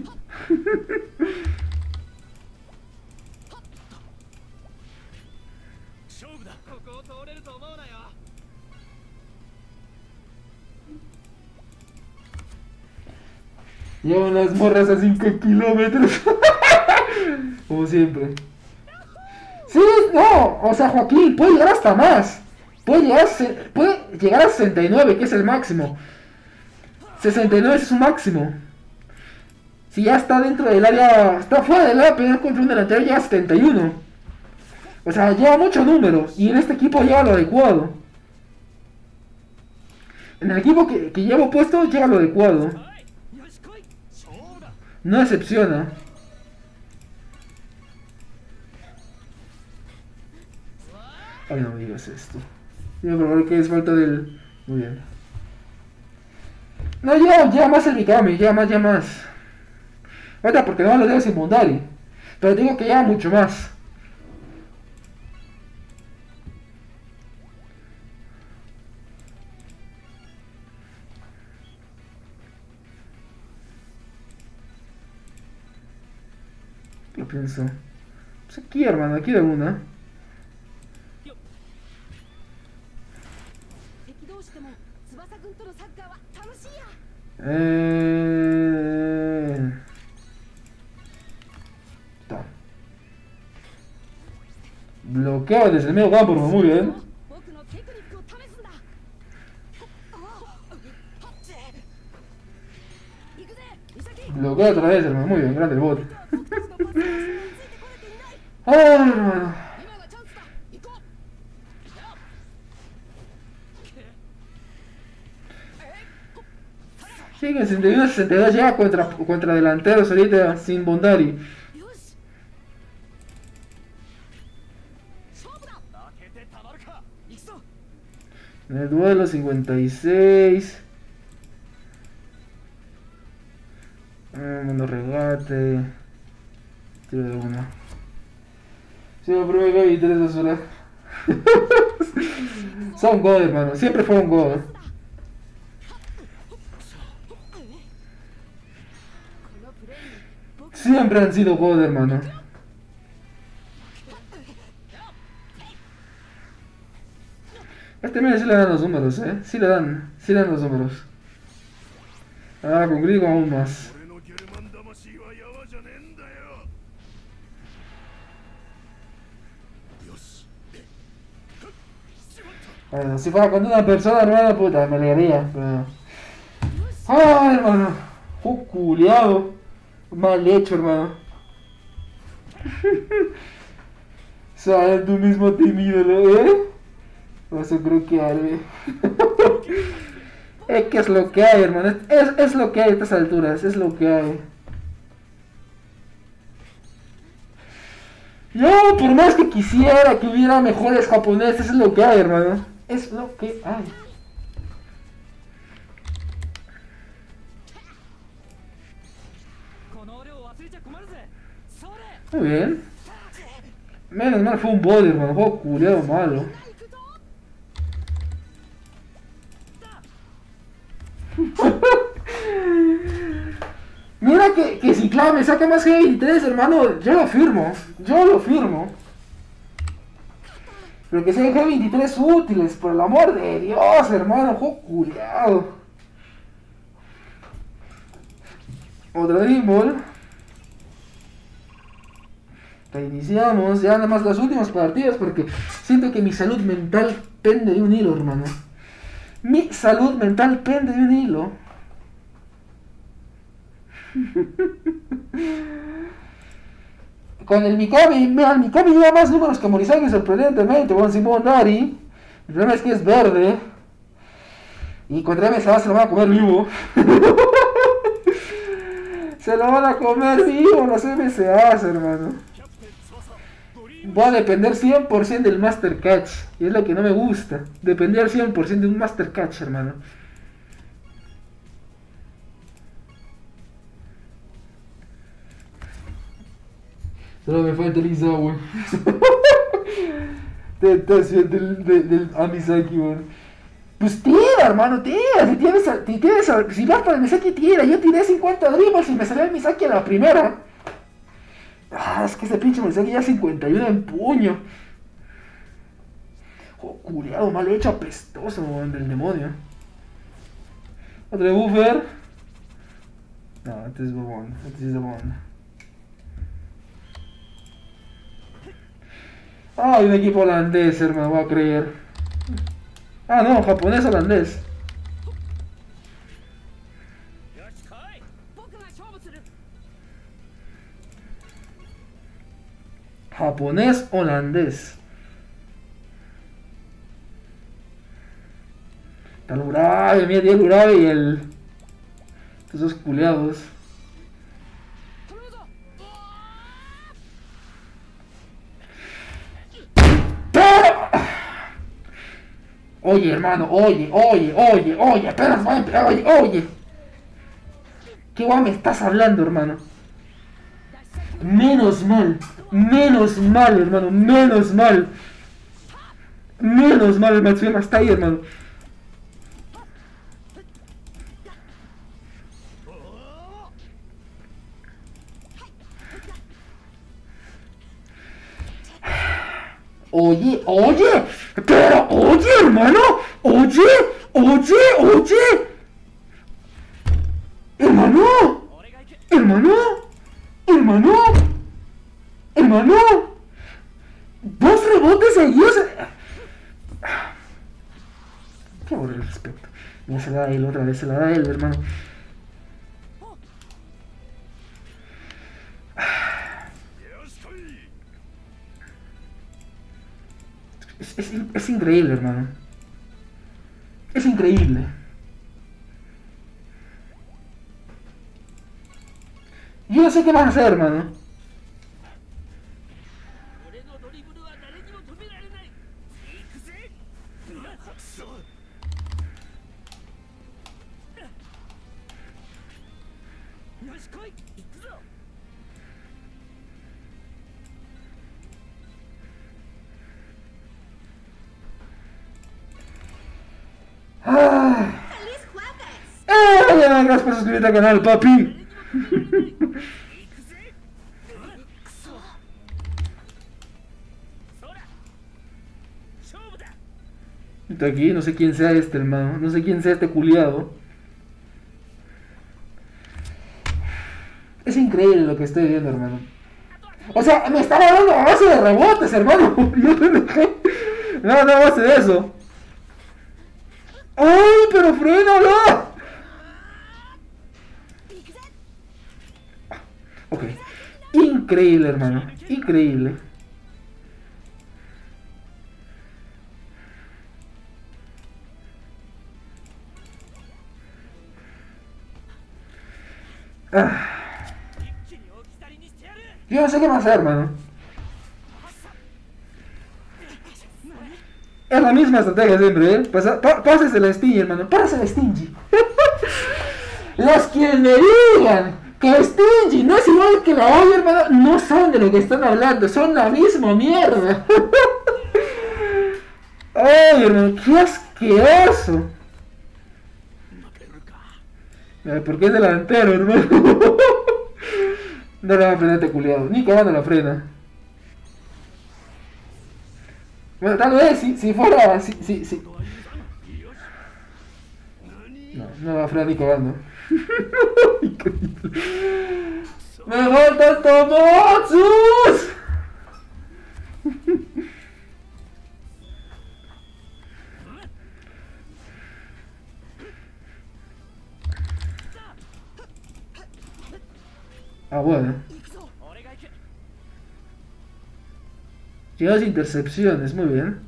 Llevan las morras a cinco kilómetros. Como siempre. Sí, no, o sea, Joaquín, puede llegar hasta más. Puede llegar a, puede llegar a sesenta y nueve, que es el máximo. sesenta y nueve es su máximo. Si ya está dentro del área, está fuera del área, pero contra un delantero llega a setenta y uno. O sea, lleva mucho número. Y en este equipo lleva lo adecuado. En el equipo que, que llevo puesto llega lo adecuado. No decepciona. Ay, no me digas esto. Voy a probar que es falta del... Muy bien. No, ya, ya más el Mikami, ya más, ya más. Ahorita porque no lo dejo sin Mundari. Pero digo que ya mucho más. ¿Qué pienso? Pues aquí, hermano, aquí de una. Eh... Está. Bloqueo desde el medio campo, muy bien. Bloqueo otra vez, hermano, muy bien, grande el bot. Ay, hermano. Sí, que sesenta y uno sesenta y dos llega contra, contra delanteros ahorita sin Bondari. En el duelo cincuenta y seis. Ah, mando regate. Tiro de una. Sí, me prueba y tres basura. Son God, hermano. Siempre fueron God. Siempre han sido God, hermano. Este mira sí le dan los números, eh. Sí le dan, sí le dan los números. Ah, con Grigo aún más. Bueno, si fuera con una persona, hermano, puta, me alegraría, pero... ¡Ay, hermano! ¡Oh, culiado! Mal hecho, hermano. Sabes tú mismo tímido, ¿eh? Vas a bloquearme. Es que es lo que hay, hermano. Es, es lo que hay a estas alturas. Es lo que hay. Yo, por más que quisiera que hubiera mejores japoneses, es lo que hay, hermano. Es lo que hay. Muy bien. Menos mal fue un body, hermano. Juego culiado malo. Mira que, que si Cloud me saca más G veintitrés, hermano, yo lo firmo. Yo lo firmo. Pero que sean G veintitrés útiles, por el amor de Dios, hermano, juego culiado. Otra Dream Ball. Reiniciamos, ya nada más las últimas partidas porque siento que mi salud mental pende de un hilo, hermano. Mi salud mental pende de un hilo. Con el Mikami, mira, el Mikami lleva más números que Morisaki sorprendentemente, bueno, Simón Dari. El problema es que es verde. Y contra M S A se lo van a comer vivo. Se lo van a comer vivo los M S As, hermano. Voy a depender cien por ciento del Master Catch. Y es lo que no me gusta. Depender cien por ciento de un Master Catch, hermano. Solo me falta el Izawa. Tentación del, del, del Amisaki, weón. Pues tira, hermano, tira. Si tienes, si, tienes, si vas para el Misaki, tira. Yo tiré cincuenta dribbles y me salió el Misaki a la primera. Ah, es que ese pinche Misaki ya cincuenta y uno en puño. Oh, culiado, mal hecho, apestoso, weón, del demonio. Otro buffer. No, este es bobón. Este es bobón. Ah, hay un equipo holandés, hermano, voy a creer. Ah, no, japonés holandés. Japonés holandés. Está el Urabe, mira, tiene el Urabe y el... Esos culeados. Oye, hermano, oye, oye, oye, oye, apenas voy a empezar, oye, oye. ¿Qué guay me estás hablando, hermano? Menos mal, menos mal, hermano, menos mal. Menos mal el Matsuyama está ahí, hermano. Oye, oye, pero oye, hermano, oye, oye, oye, hermano, hermano, hermano, hermano, dos rebotes seguidos. Qué aburrido el respeto. Ya se la da él, otra vez se la da él, hermano. Es, es, es increíble, hermano. Es increíble. Yo no sé qué van a hacer, hermano. Ah. ¡Eh! Gracias por suscribirte al canal, papi. Está aquí, no sé quién sea este, hermano. No sé quién sea este culiado. Es increíble lo que estoy viendo, hermano. O sea, me estaba dando a base de rebotes, hermano. Yo te dejé. No, no, a base de eso. ¡Ay, pero frénalo! Ok. Increíble, hermano. Increíble. Ah. Yo no sé qué más hacer, hermano. Es la misma estrategia siempre, ¿eh? Pasa, pa, pases el Stingy, hermano. Pases el Stingy. Los que me digan que Stingy no es igual que la olla, hermano, no saben de lo que están hablando. Son la misma mierda. Ay, hermano, qué asqueroso. ¿Por qué es delantero, hermano? No le va a frenar este culiado. Ni cagando la frena. Bueno, tal vez si, si fuera... Si, si, si. No, no va a frenar ni cagando. ¡Me faltan Tomatsus! Ah, bueno. Llevas intercepciones, muy bien.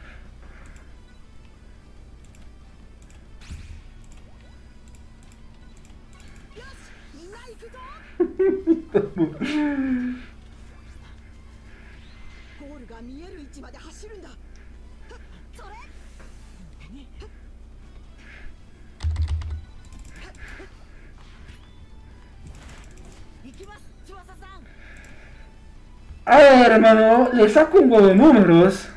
A ver, hermano, le saco un huevo de números.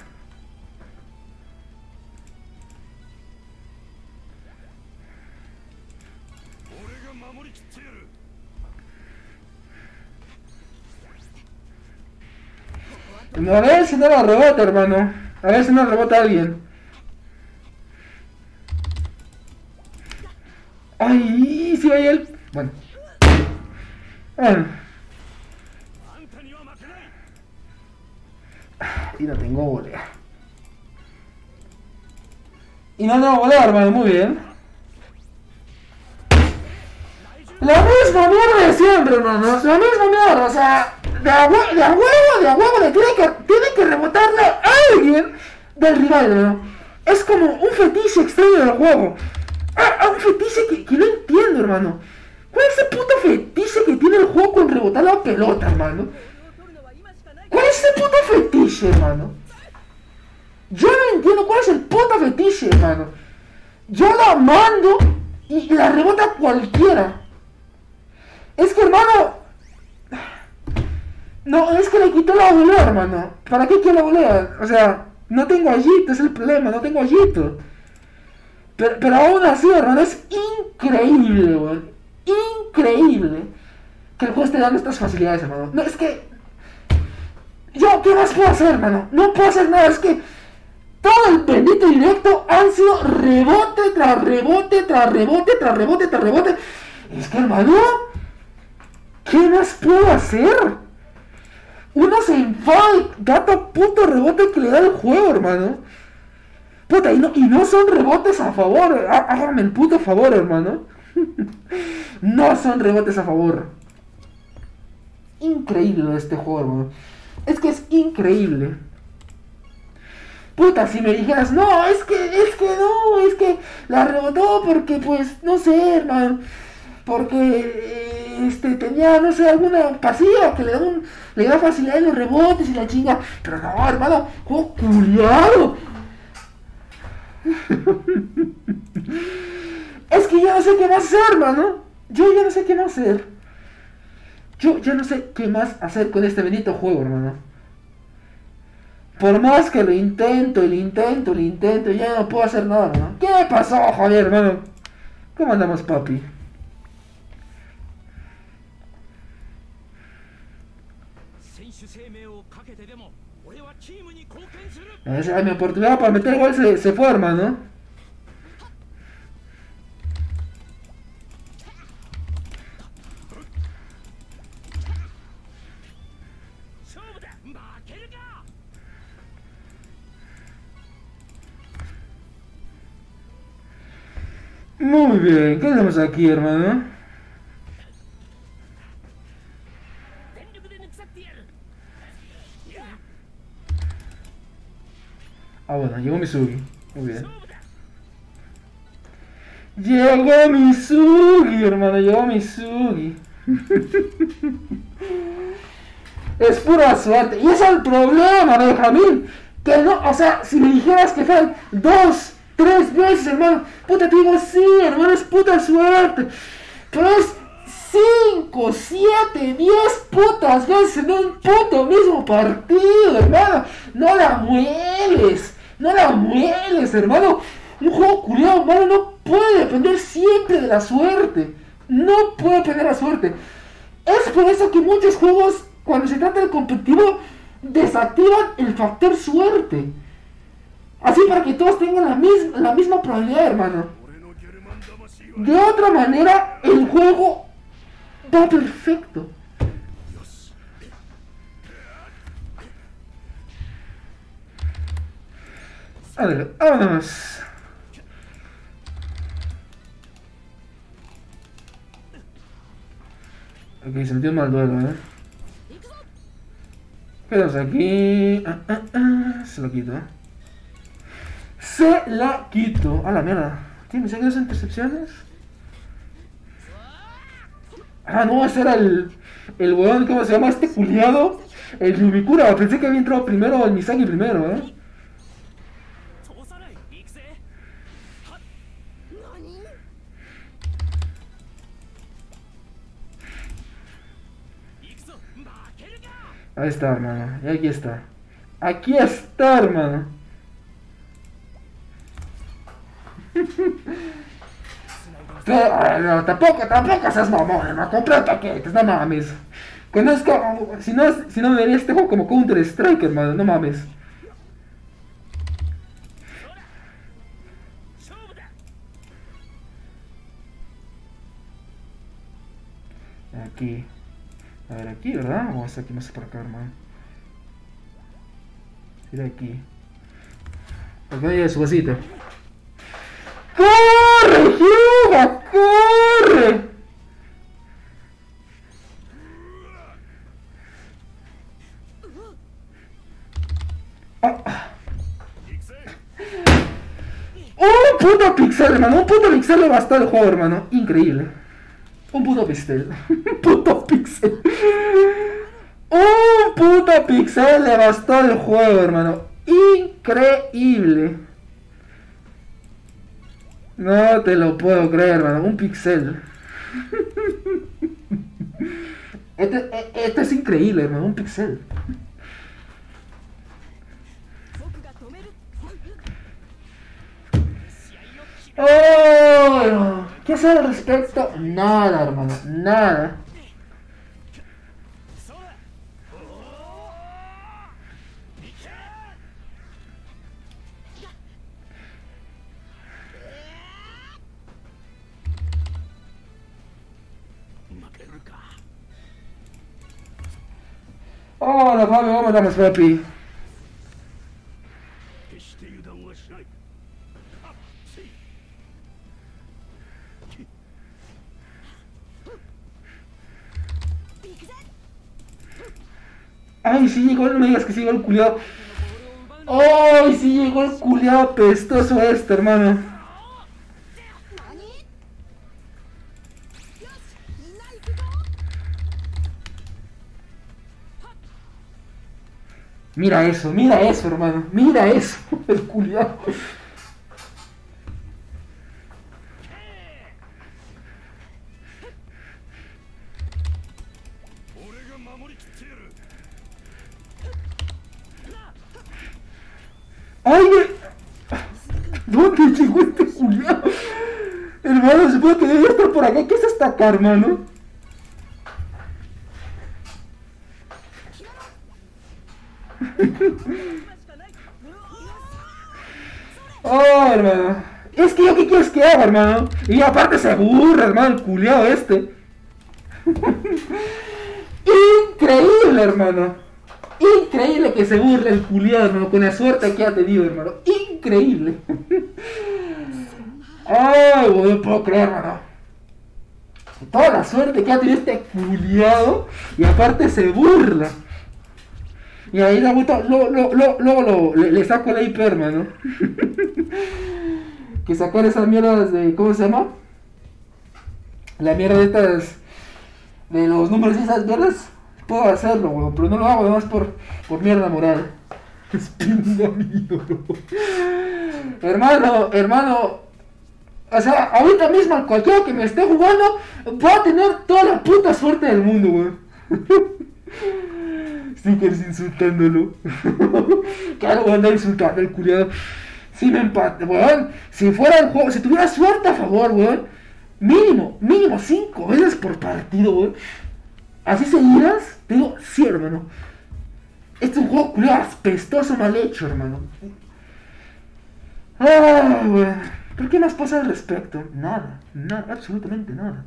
A ver si no la rebota, hermano. A ver si no rebota alguien. Ay, si hay él. Bueno. Bueno. Y no tengo volea. Y no tengo volea, hermano, muy bien. La misma mierda de siempre, hermano. La misma mierda, o sea, de a, hue de a huevo, de a huevo, le tiene que, tiene que rebotarle a alguien del rival, hermano. Es como un fetiche extraño del juego. Ah, un fetiche que, que no entiendo, hermano. ¿Cuál es ese puto fetiche que tiene el juego con rebotar la pelota, hermano? ¿Cuál es ese puto fetiche, hermano? Yo no entiendo cuál es el puto fetiche, hermano. Yo la mando y la rebota cualquiera. Es que, hermano... No, es que le quitó la volea, hermano. ¿Para qué quiero la volea? O sea, no tengo allito, es el problema, no tengo allito. Pero, pero aún así, hermano, es increíble, weón. Increíble que el juego esté dando estas facilidades, hermano. No, es que... Yo, ¿qué más puedo hacer, hermano? No puedo hacer nada, es que... Todo el bendito directo han sido rebote tras rebote, tras rebote, tras rebote, tras rebote. Es que, hermano... ¿Qué más puedo hacer? Uno se enfada y gata puto rebote que le da el juego, hermano. Puta, y no, y no son rebotes a favor. Háganme el puto favor, hermano. No son rebotes a favor. Increíble este juego, hermano. Es que es increíble. Puta, si me dijeras, no, es que, es que no, es que la rebotó porque, pues, no sé, hermano. Porque, este, tenía, no sé, alguna pasiva que le da un, le da facilidad en los rebotes y la chinga. Pero no, hermano, juego culiado. Es que yo no sé qué más hacer, hermano. Yo ya no sé qué más hacer. Yo ya no sé qué más hacer con este bendito juego, hermano. Por más que lo intento, y lo intento, y lo intento, ya no puedo hacer nada, hermano. ¿Qué pasó, joder, hermano? ¿Cómo andamos, papi? Esa, mi oportunidad para meter gol se, se fue, hermano. Muy bien, ¿qué tenemos aquí, hermano? Ah, bueno, llegó Misugi. Muy bien. Llegó Misugi, hermano, llegó Misugi. Es pura suerte. Y ese es el problema, Benjamín. Que no, o sea, si me dijeras que fueran dos, tres veces, hermano, puta, te digo, sí, hermano, es puta suerte. Pero es cinco, siete, diez putas veces en un puto mismo partido, hermano. No la mueles, no la mueles, hermano. Un juego culiado, hermano, no puede depender siempre de la suerte. No puede depender de la suerte. Es por eso que muchos juegos, cuando se trata del competitivo, desactivan el factor suerte. Así para que todos tengan la, mis la misma probabilidad, hermano. De otra manera, el juego va perfecto. A ver, vámonos. Ok, se metió mal duelo, eh. Quedamos aquí. Ah, ah, ah. Se lo quito. Se la quito. A la mierda. ¿Tiene dos intercepciones? Ah, no, ese era el. El weón, ¿cómo se llama? Este culiado. El Yubikura. Pensé que había entrado primero el Misaki primero, eh. Ahí está, hermano. Y aquí está. Aquí está, hermano. Pero, no, tampoco, tampoco seas mamón, hermano. Compré paquetes, no mames. Conozco, si no, si no me vería este juego como Counter Strike, hermano, no mames. Aquí. A ver, aquí, ¿verdad? Vamos a aquí, más por acá, hermano. Mira aquí. Porque no lleve su vasito. ¡Corre, Hyuga! ¡Corre! Ah. Un puto pixel, hermano. Un puto pixel le bastó el juego, hermano. Increíble. Un puto pixel. Un puto pixel. Un puto pixel le bastó el juego, hermano. Increíble. No te lo puedo creer, hermano. Un pixel. Este, este es increíble, hermano. Un pixel. Oh, ¿qué hacer al respecto? Nada, hermano. Nada. Hola, papi, vamos a más, papi. Ay, sí llegó, no me digas que sí llegó el culiado. Ay, sí llegó el culiado pestoso este, hermano. Mira eso, mira eso, hermano. Mira eso, el culiado. ¡Ay, ¿dónde llegó este culiado? Hermano, se puede que debe estar por acá. ¿Qué es esta acá, hermano? Oh, hermano. Es que yo qué quieres que haga, hermano. Y aparte se burra, hermano, el culiado este. Increíble, hermano. Increíble que se burle el culiado, hermano, con la suerte que ha tenido, hermano. Increíble. Ay, no lo puedo creer, hermano. Toda la suerte que ha tenido este culiado. Y aparte se burla. Y ahí la vuelta, luego lo, lo, lo, lo, le, le saco la I P, hermano. Que sacar esas mierdas de, ¿cómo se llama? La mierda de estas, de los números y esas mierdas. Puedo hacerlo, weón, pero no lo hago además por, por mierda moral. Espino mi ídolo. Hermano, hermano. O sea, ahorita mismo cualquiera que me esté jugando va a tener toda la puta suerte del mundo, weón. Stickers insultándolo. Claro, voy a andar insultando el culiado. Si me empate, weón. Si fuera el juego, si tuviera suerte a favor, weón. Mínimo, mínimo cinco veces por partido, weón. Así seguidas, te digo, sí, hermano. Este es un juego culiado aspestoso, mal hecho, hermano. Ah, bueno. ¿Pero qué más pasa al respecto? Nada, nada, absolutamente nada.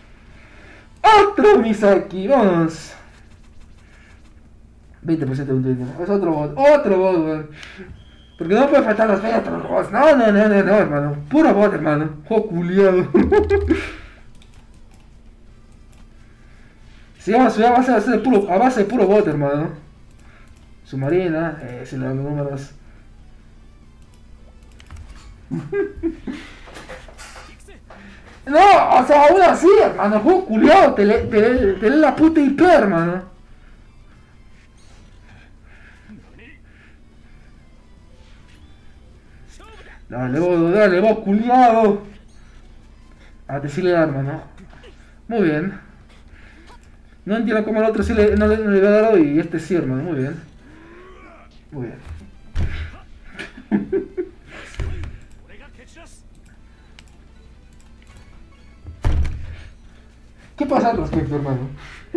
Otro Misaki, vamos. veinte por ciento de un Twitter. Es otro bot, otro bot, weón. Porque no puede faltar las bellas para los bots. No, no, no, no, no, hermano. Puro bot, hermano. Juego culiado. Si vamos a base, a base de puro, a base de puro bot, hermano. Submarina, eh, sin los números. No, o sea, aún así, hermano, juego culiado, te lee te, te, te lee la puta I P, hermano. Dale, vos, dale, vos, culiado. Ah, te sí le da, hermano. Muy bien. No entiendo cómo el otro sí le, no, le, no le había dado y este sí, hermano. Muy bien. Muy bien. ¿Qué pasa al respecto, hermano?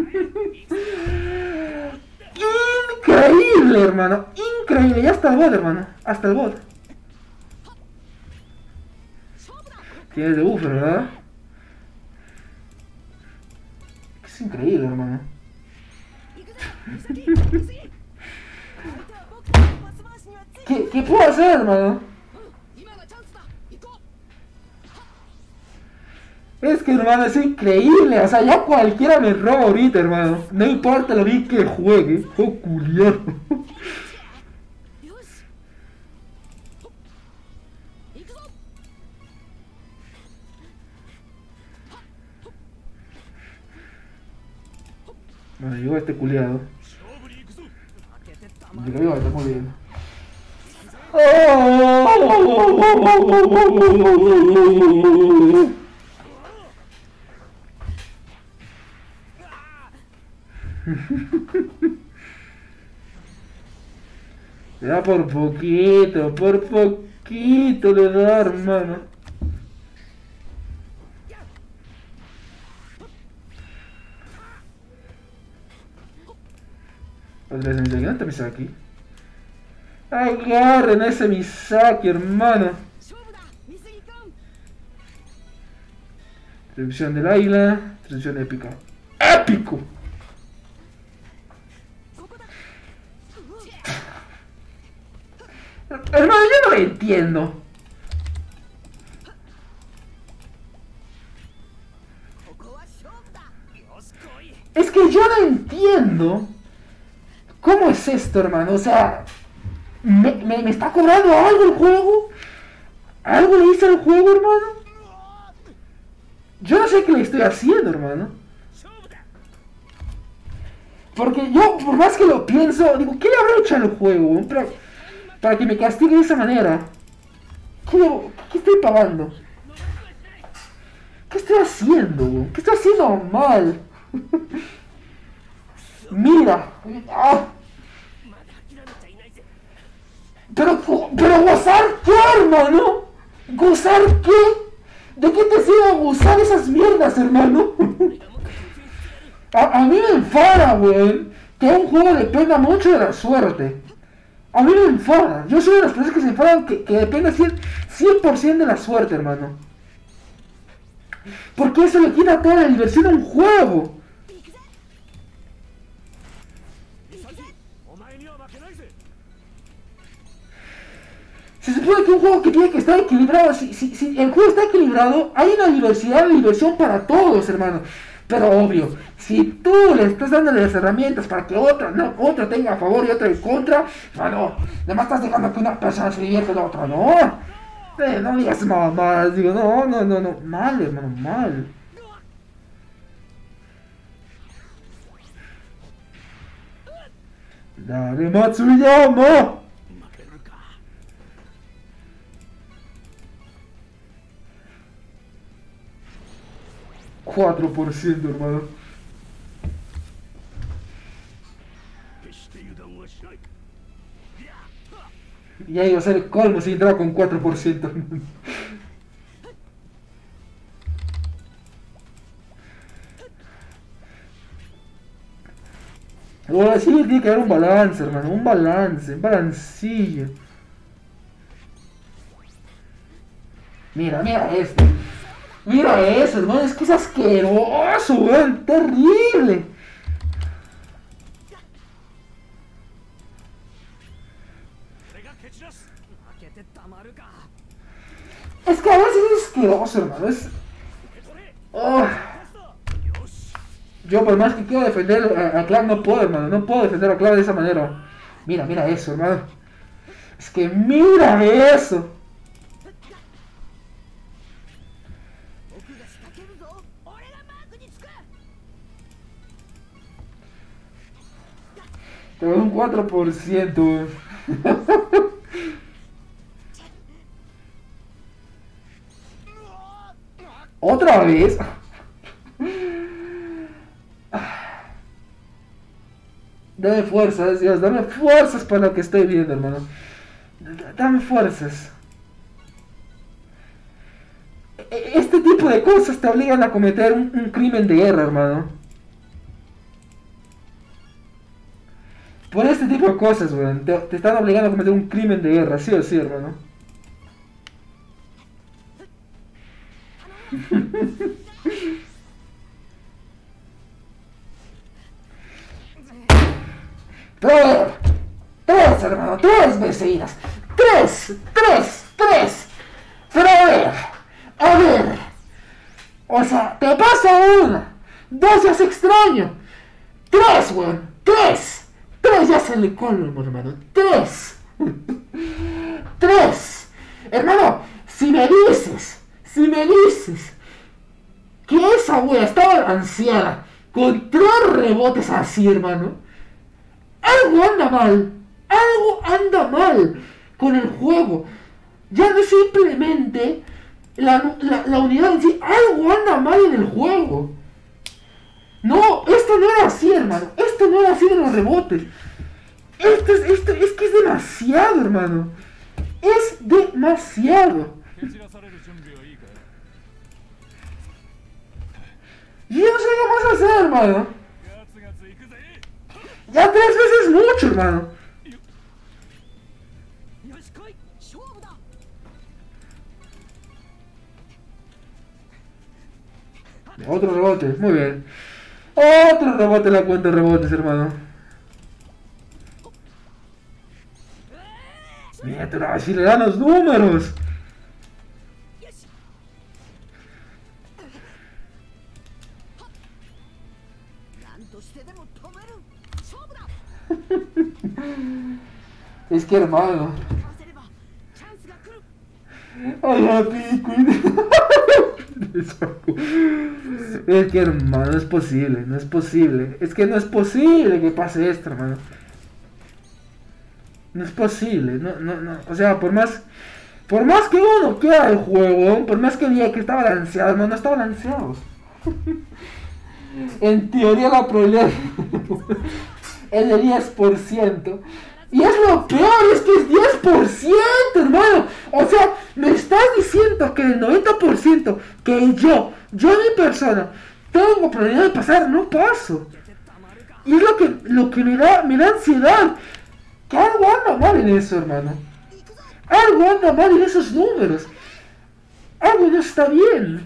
Increíble, hermano. Increíble. Ya hasta el bot, hermano. Hasta el bot. Tienes de buffer, ¿verdad? Es increíble, hermano. ¿Qué, ¿Qué puedo hacer, hermano? Es que, hermano, es increíble. O sea, ya cualquiera me roba ahorita, hermano. No importa lo bien que juegue. Juego culiado. Bueno, llegó este culiado. Llegó, está muy bien. Le da por poquito, por poquito le da, hermano. Otra vez Misaki, ¿dónde está Misaki? Agarren a ese Misaki, hermano. Televisión del águila, televisión épica. ¡Épico! Hermano, yo no lo entiendo. Es que yo no entiendo. ¿Cómo es esto, hermano? O sea, ¿me, me, me está cobrando algo el juego? ¿Algo le hice al juego, hermano? Yo no sé qué le estoy haciendo, hermano. Porque yo, por más que lo pienso, digo, ¿qué le habré hecho al juego? Para, para que me castigue de esa manera. ¿Qué, debo, ¿Qué estoy pagando? ¿Qué estoy haciendo? ¿Qué estoy haciendo mal? Mira. Ah. Pero, pero gozar qué, hermano. ¿Gozar qué? ¿De qué te sirve gozar esas mierdas, hermano? a, a mí me enfada, güey, que un juego dependa mucho de la suerte. A mí me enfada. Yo soy de las personas que se enfadan que, que depende cien por ciento de la suerte, hermano. Porque eso le quita toda la diversión a un juego. Se supone que un juego que tiene que estar equilibrado, si, si, si el juego está equilibrado, hay una diversidad de diversión para todos, hermano. Pero obvio, si tú le estás dando las herramientas para que otro, no, otro tenga a favor y otro en contra, bueno, además estás dejando que una persona se divierta y la otra no. Eh, no digas mamadas, digo, no, no, no, no, mal, hermano, mal. Dale, Matsuyama. cuatro por ciento, hermano. Ya iba a ser el colmo si entraba con cuatro por ciento. Ahora sí tiene que haber un balance, hermano. Un balance, un balancillo. Mira, mira esto. Mira eso, hermano. Es que es asqueroso, weón. Terrible. Es que a veces es asqueroso, hermano. Es... Oh. Yo por más que quiero defender a, a Clan no puedo, hermano. No puedo defender a Clan de esa manera. Mira, mira eso, hermano. Es que mira eso. Te doy un cuatro por ciento. ¿Otra vez? Dame fuerzas, Dios, dame fuerzas para lo que estoy viendo, hermano. Dame fuerzas. Este tipo de cosas te obligan a cometer un, un crimen de guerra, hermano. Por este tipo de cosas, weón, te, te están obligando a cometer un crimen de guerra, sí o sí, hermano. Tres, tres, hermano, tres vecinas. Tres, tres, tres. Pero a ver, a ver. O sea, te pasa una. Dos ya es extraño. Tres, weón, tres. Tres ya se le colmo, hermano. Tres. Tres. Hermano, si me dices, si me dices que esa wea está balanceada con tres rebotes así, hermano, algo anda mal. Algo anda mal con el juego. Ya no simplemente la, la, la unidad en sí. Algo anda mal en el juego. No, esto no era así, hermano. Esto no era así de los rebotes. Esto es, esto, es que es demasiado, hermano. Es demasiado. Yo no sé qué más hacer, hermano. Ya tres veces mucho, hermano. Otro rebote, muy bien. Otro rebote en la cuenta de rebotes, hermano. Mira, pero si le dan los números. Es que, hermano. Ay, papi, es que, hermano, no es posible, no es posible. Es que no es posible que pase esto, hermano. No es posible, no, no, no. O sea, por más, por más que uno quiera el juego, por más que diga que está balanceado, no, no está balanceado. En teoría la probabilidad es de diez por ciento. Y es lo peor, es que es diez por ciento, hermano. O sea, me estás diciendo que el noventa por ciento que yo, yo mi persona, tengo probabilidad de pasar, no paso. Y es lo que, lo que me da, me da ansiedad. Que algo anda mal en eso, hermano. Algo anda mal en esos números. Algo no está bien.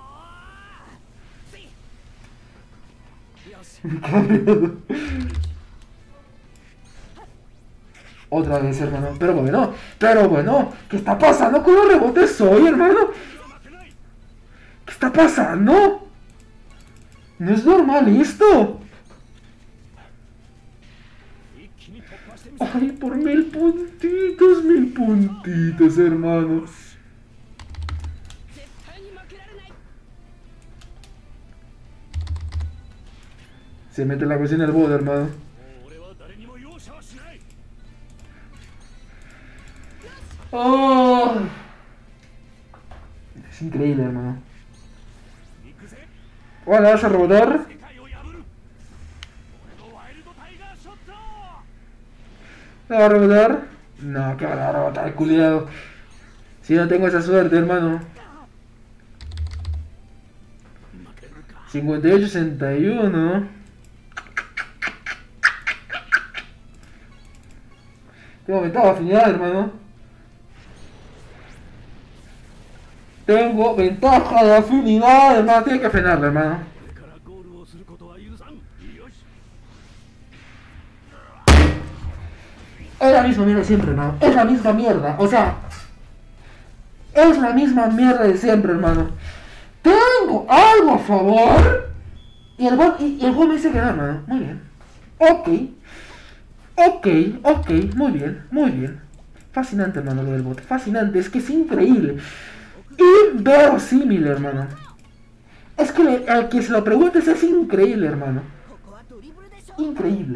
Otra vez, hermano. Pero bueno, pero bueno. ¿Qué está pasando con los rebotes hoy, hermano? ¿Qué está pasando? No es normal esto. Ay, por mil puntitos, mil puntitos, hermano. Se mete la cocina el bot, hermano. Oh. Es increíble, hermano. Hola, ¿vas a rebotar? ¿No va a rebotar? No, que va a rebotar el culiado. Si no tengo esa suerte, hermano. cincuenta y ocho sesenta y uno. Tengo aumentado afinidad, hermano. Tengo ventaja de afinidad, hermano. Tiene que frenarlo, hermano. Es la misma mierda de siempre, hermano. Es la misma mierda. O sea, es la misma mierda de siempre, hermano. Tengo algo a favor. Y el bot, y, y el bot me dice que no, hermano. Muy bien. Ok. Ok, ok. Muy bien, muy bien. Fascinante, hermano, lo del bot. Fascinante. Es que es increíble. Inverosímil, hermano. Es que le, al que se lo preguntes es increíble, hermano. Increíble.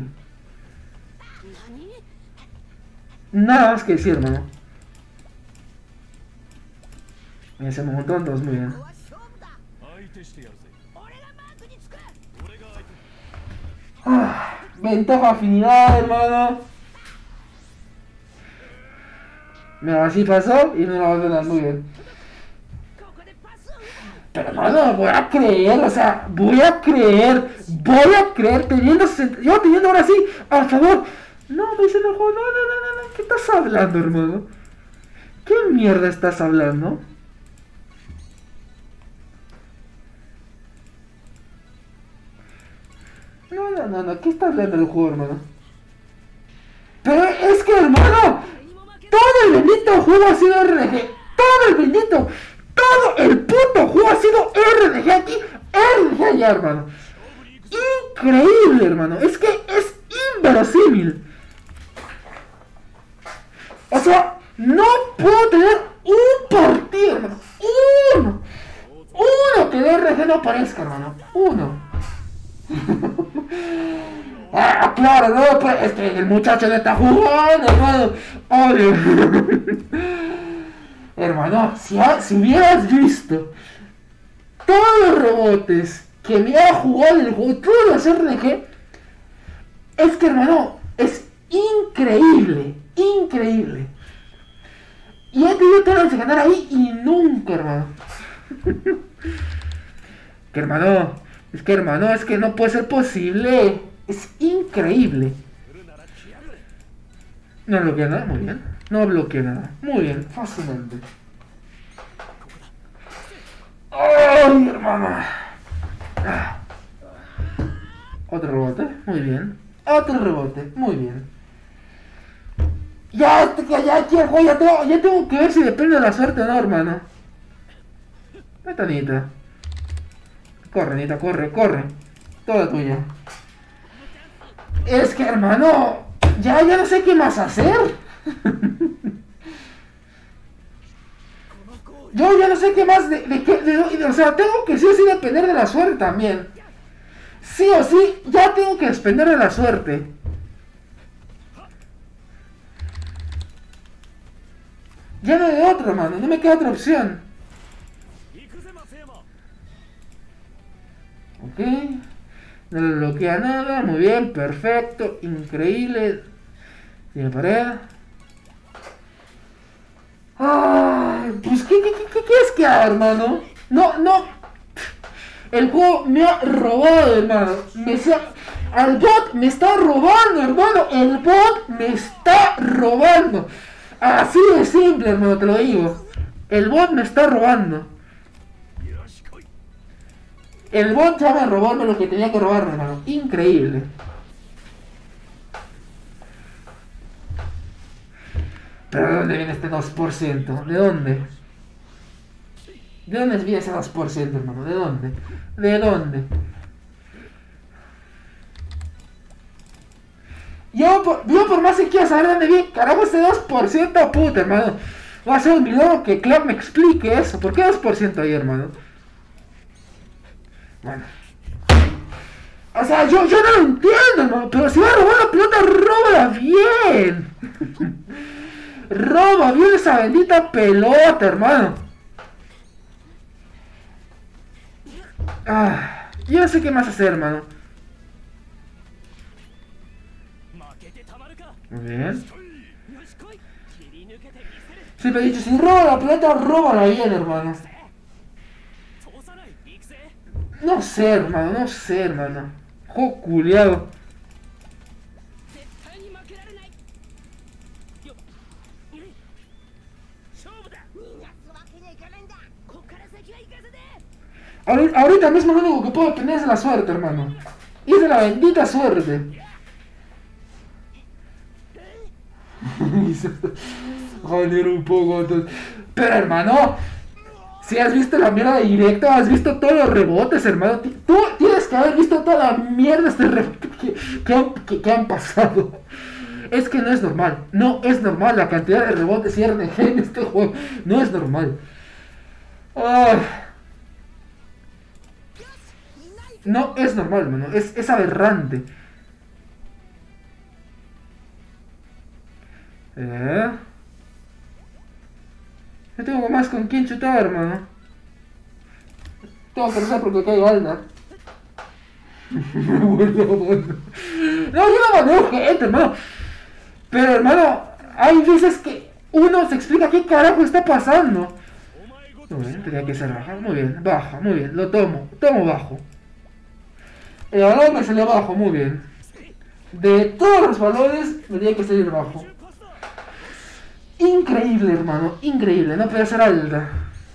Nada más que decir, hermano. Me hacemos un montón, todos muy bien. Ah, ventaja afinidad, hermano. Mira, así pasó y no lo va a ganar muy bien. Pero hermano, voy a creer, o sea, voy a creer, voy a creer, teniendo, yo teniendo ahora sí, al favor. No, me dice el juego, no, no, no, no, no, ¿qué estás hablando, hermano? ¿Qué mierda estás hablando? No, no, no, no, ¿qué estás hablando del juego, hermano? Pero es que, hermano, todo el bendito juego ha sido R N G, todo el bendito, todo el puto juego ha sido R N G aquí, R N G allá, hermano. Increíble, hermano, es que es inverosímil. O sea, no puedo tener un partido, hermano. Uno. Uno que de R G no aparezca, hermano. Uno. Ah, claro, no, pues es que el muchacho no está jugando, hermano. Obvio. Hermano, si, ha, si hubieras visto todos los rebotes que me ha jugado el juego, todos los R N G, es que, hermano, es increíble. Increíble. Y he tenido todas de ganar ahí y nunca, hermano. Que hermano, es que hermano, es que no puede ser posible. Es increíble. No bloquea nada, muy bien. No bloquea nada, muy bien, fascinante. ¡Ay, hermano! Ah. Otro rebote, muy bien. Otro rebote, muy bien. Ya, ya, ya, ya, ya tengo, ya tengo que ver si depende de la suerte o no, hermano. Vete, Anita. Corre, Anita, corre, corre. Toda tuya. Es que, hermano, ya, ya no sé qué más hacer. Yo ya no sé qué más de, de qué, de, de, o sea, tengo que sí o sí depender de la suerte también. Sí o sí, ya tengo que depender de la suerte. Ya no hay otra, hermano, no me queda otra opción. Ok. No le bloquea nada, muy bien, perfecto, increíble. Tiene pared. Ay, pues ¿qué, qué, qué, qué es que haga, hermano? No, no. El juego me ha robado, hermano. Me sea... Al bot me está robando, hermano. El bot me está robando. Así de simple, hermano, te lo digo. El bot me está robando. El bot ya me robó lo que tenía que robarme, hermano. Increíble. ¿Pero de dónde viene este dos por ciento? ¿De dónde? ¿De dónde viene ese dos por ciento, hermano? ¿De dónde? ¿De dónde? Yo por, yo por más que quiera saber dónde viene, carajo, ese dos por ciento, puta, hermano. Va a ser un video que Clark me explique eso. ¿Por qué dos por ciento ahí, hermano? Bueno. O sea, yo, yo no lo entiendo, hermano. Pero si va a robar la pelota, róbala bien. Roba bien esa bendita pelota, hermano. Ah, yo no sé qué más hacer, hermano. Muy bien. Siempre he dicho, si roba la pelota, róbala bien, hermano. No sé, hermano, no sé, hermano. Juego culiado. Ahorita, ahorita mismo lo único que puedo tener es la suerte, hermano. Y es de la bendita suerte. Joder, un poco. Entonces. Pero, hermano, si has visto la mierda directa, has visto todos los rebotes, hermano. Tú tienes que haber visto toda la mierda este rebote que, que, han, que, que han pasado. Es que no es normal. No es normal la cantidad de rebotes y R N G en este juego. No es normal. Ay. No es normal, hermano. Es, es aberrante. Eh. Yo tengo más con quién chutar, hermano. Tengo que rezar porque caigo Aldar. Bueno, bueno. No, yo no manejo gente, hermano. Pero, hermano, hay veces que uno se explica qué carajo está pasando. Muy bien, tenía que ser baja. Muy bien, baja, muy bien. Lo tomo, tomo bajo. El balón me salió bajo, muy bien. De todos los balones, me tenía que salir bajo. Increíble, hermano, increíble. No puede ser alta.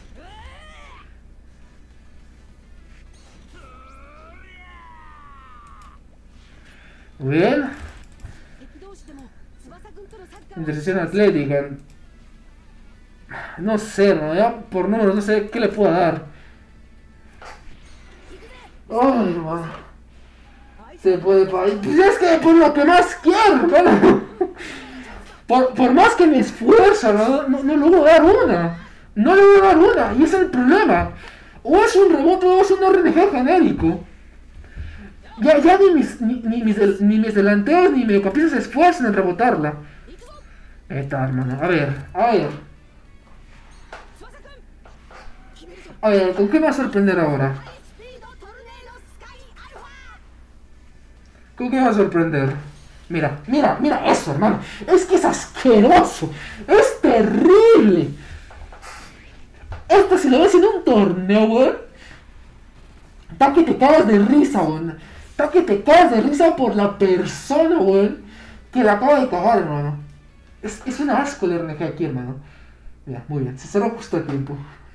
Muy bien. Intercesión atlética. No sé, ¿no? Ya por números no sé qué le puedo dar. Ay, hermano. Se puede parar. Pues es que por lo que más quiero, hermano. Por, por más que me esfuerzo, no, no, no logro dar una. No logro dar una. Y ese es el problema. O es un rebote o es un R N G genérico. Ya, ya ni, mis, ni, ni, mis, ni mis delanteros ni mediocampistas se esfuerzan en rebotarla. Ahí está, hermano. A ver, a ver. A ver, ¿con qué me va a sorprender ahora? ¿Con qué me va a sorprender? Mira, mira, mira eso, hermano. Es que es asqueroso. Es terrible. Esto si lo ves en un torneo, weón. Está que te cagas de risa, weón. Está que te cagas de risa por la persona, weón, que la acaba de cagar, hermano. Es, es un asco el R N G aquí, hermano. Mira, muy bien. Se cerró justo a tiempo.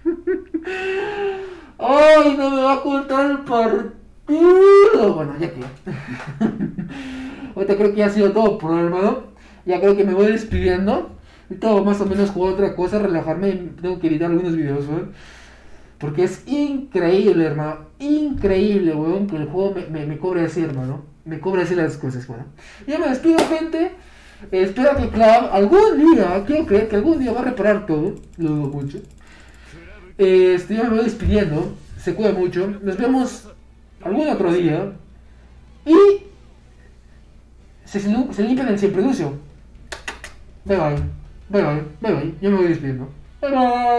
Ay, no me va a contar el partido. Bueno, ya que. Ahorita creo que ya ha sido todo por el hermano. Ya creo que me voy despidiendo. Y todo más o menos jugar otra cosa, relajarme. Y tengo que editar algunos videos, weón. Porque es increíble, hermano. Increíble, weón, que el juego me, me, me cobre así, hermano. Me cobre así las cosas, weón. Ya me despido, gente. Eh, espero que Clav algún día, quiero creer que algún día va a reparar todo. Lo dudo mucho. Eh, este, yo me voy despidiendo. Se cuida mucho. Nos vemos algún otro día. Y se, se limpian el siempre lucio. Bye bye. Bye bye. Bye bye. Yo me voy despidiendo. Bye bye.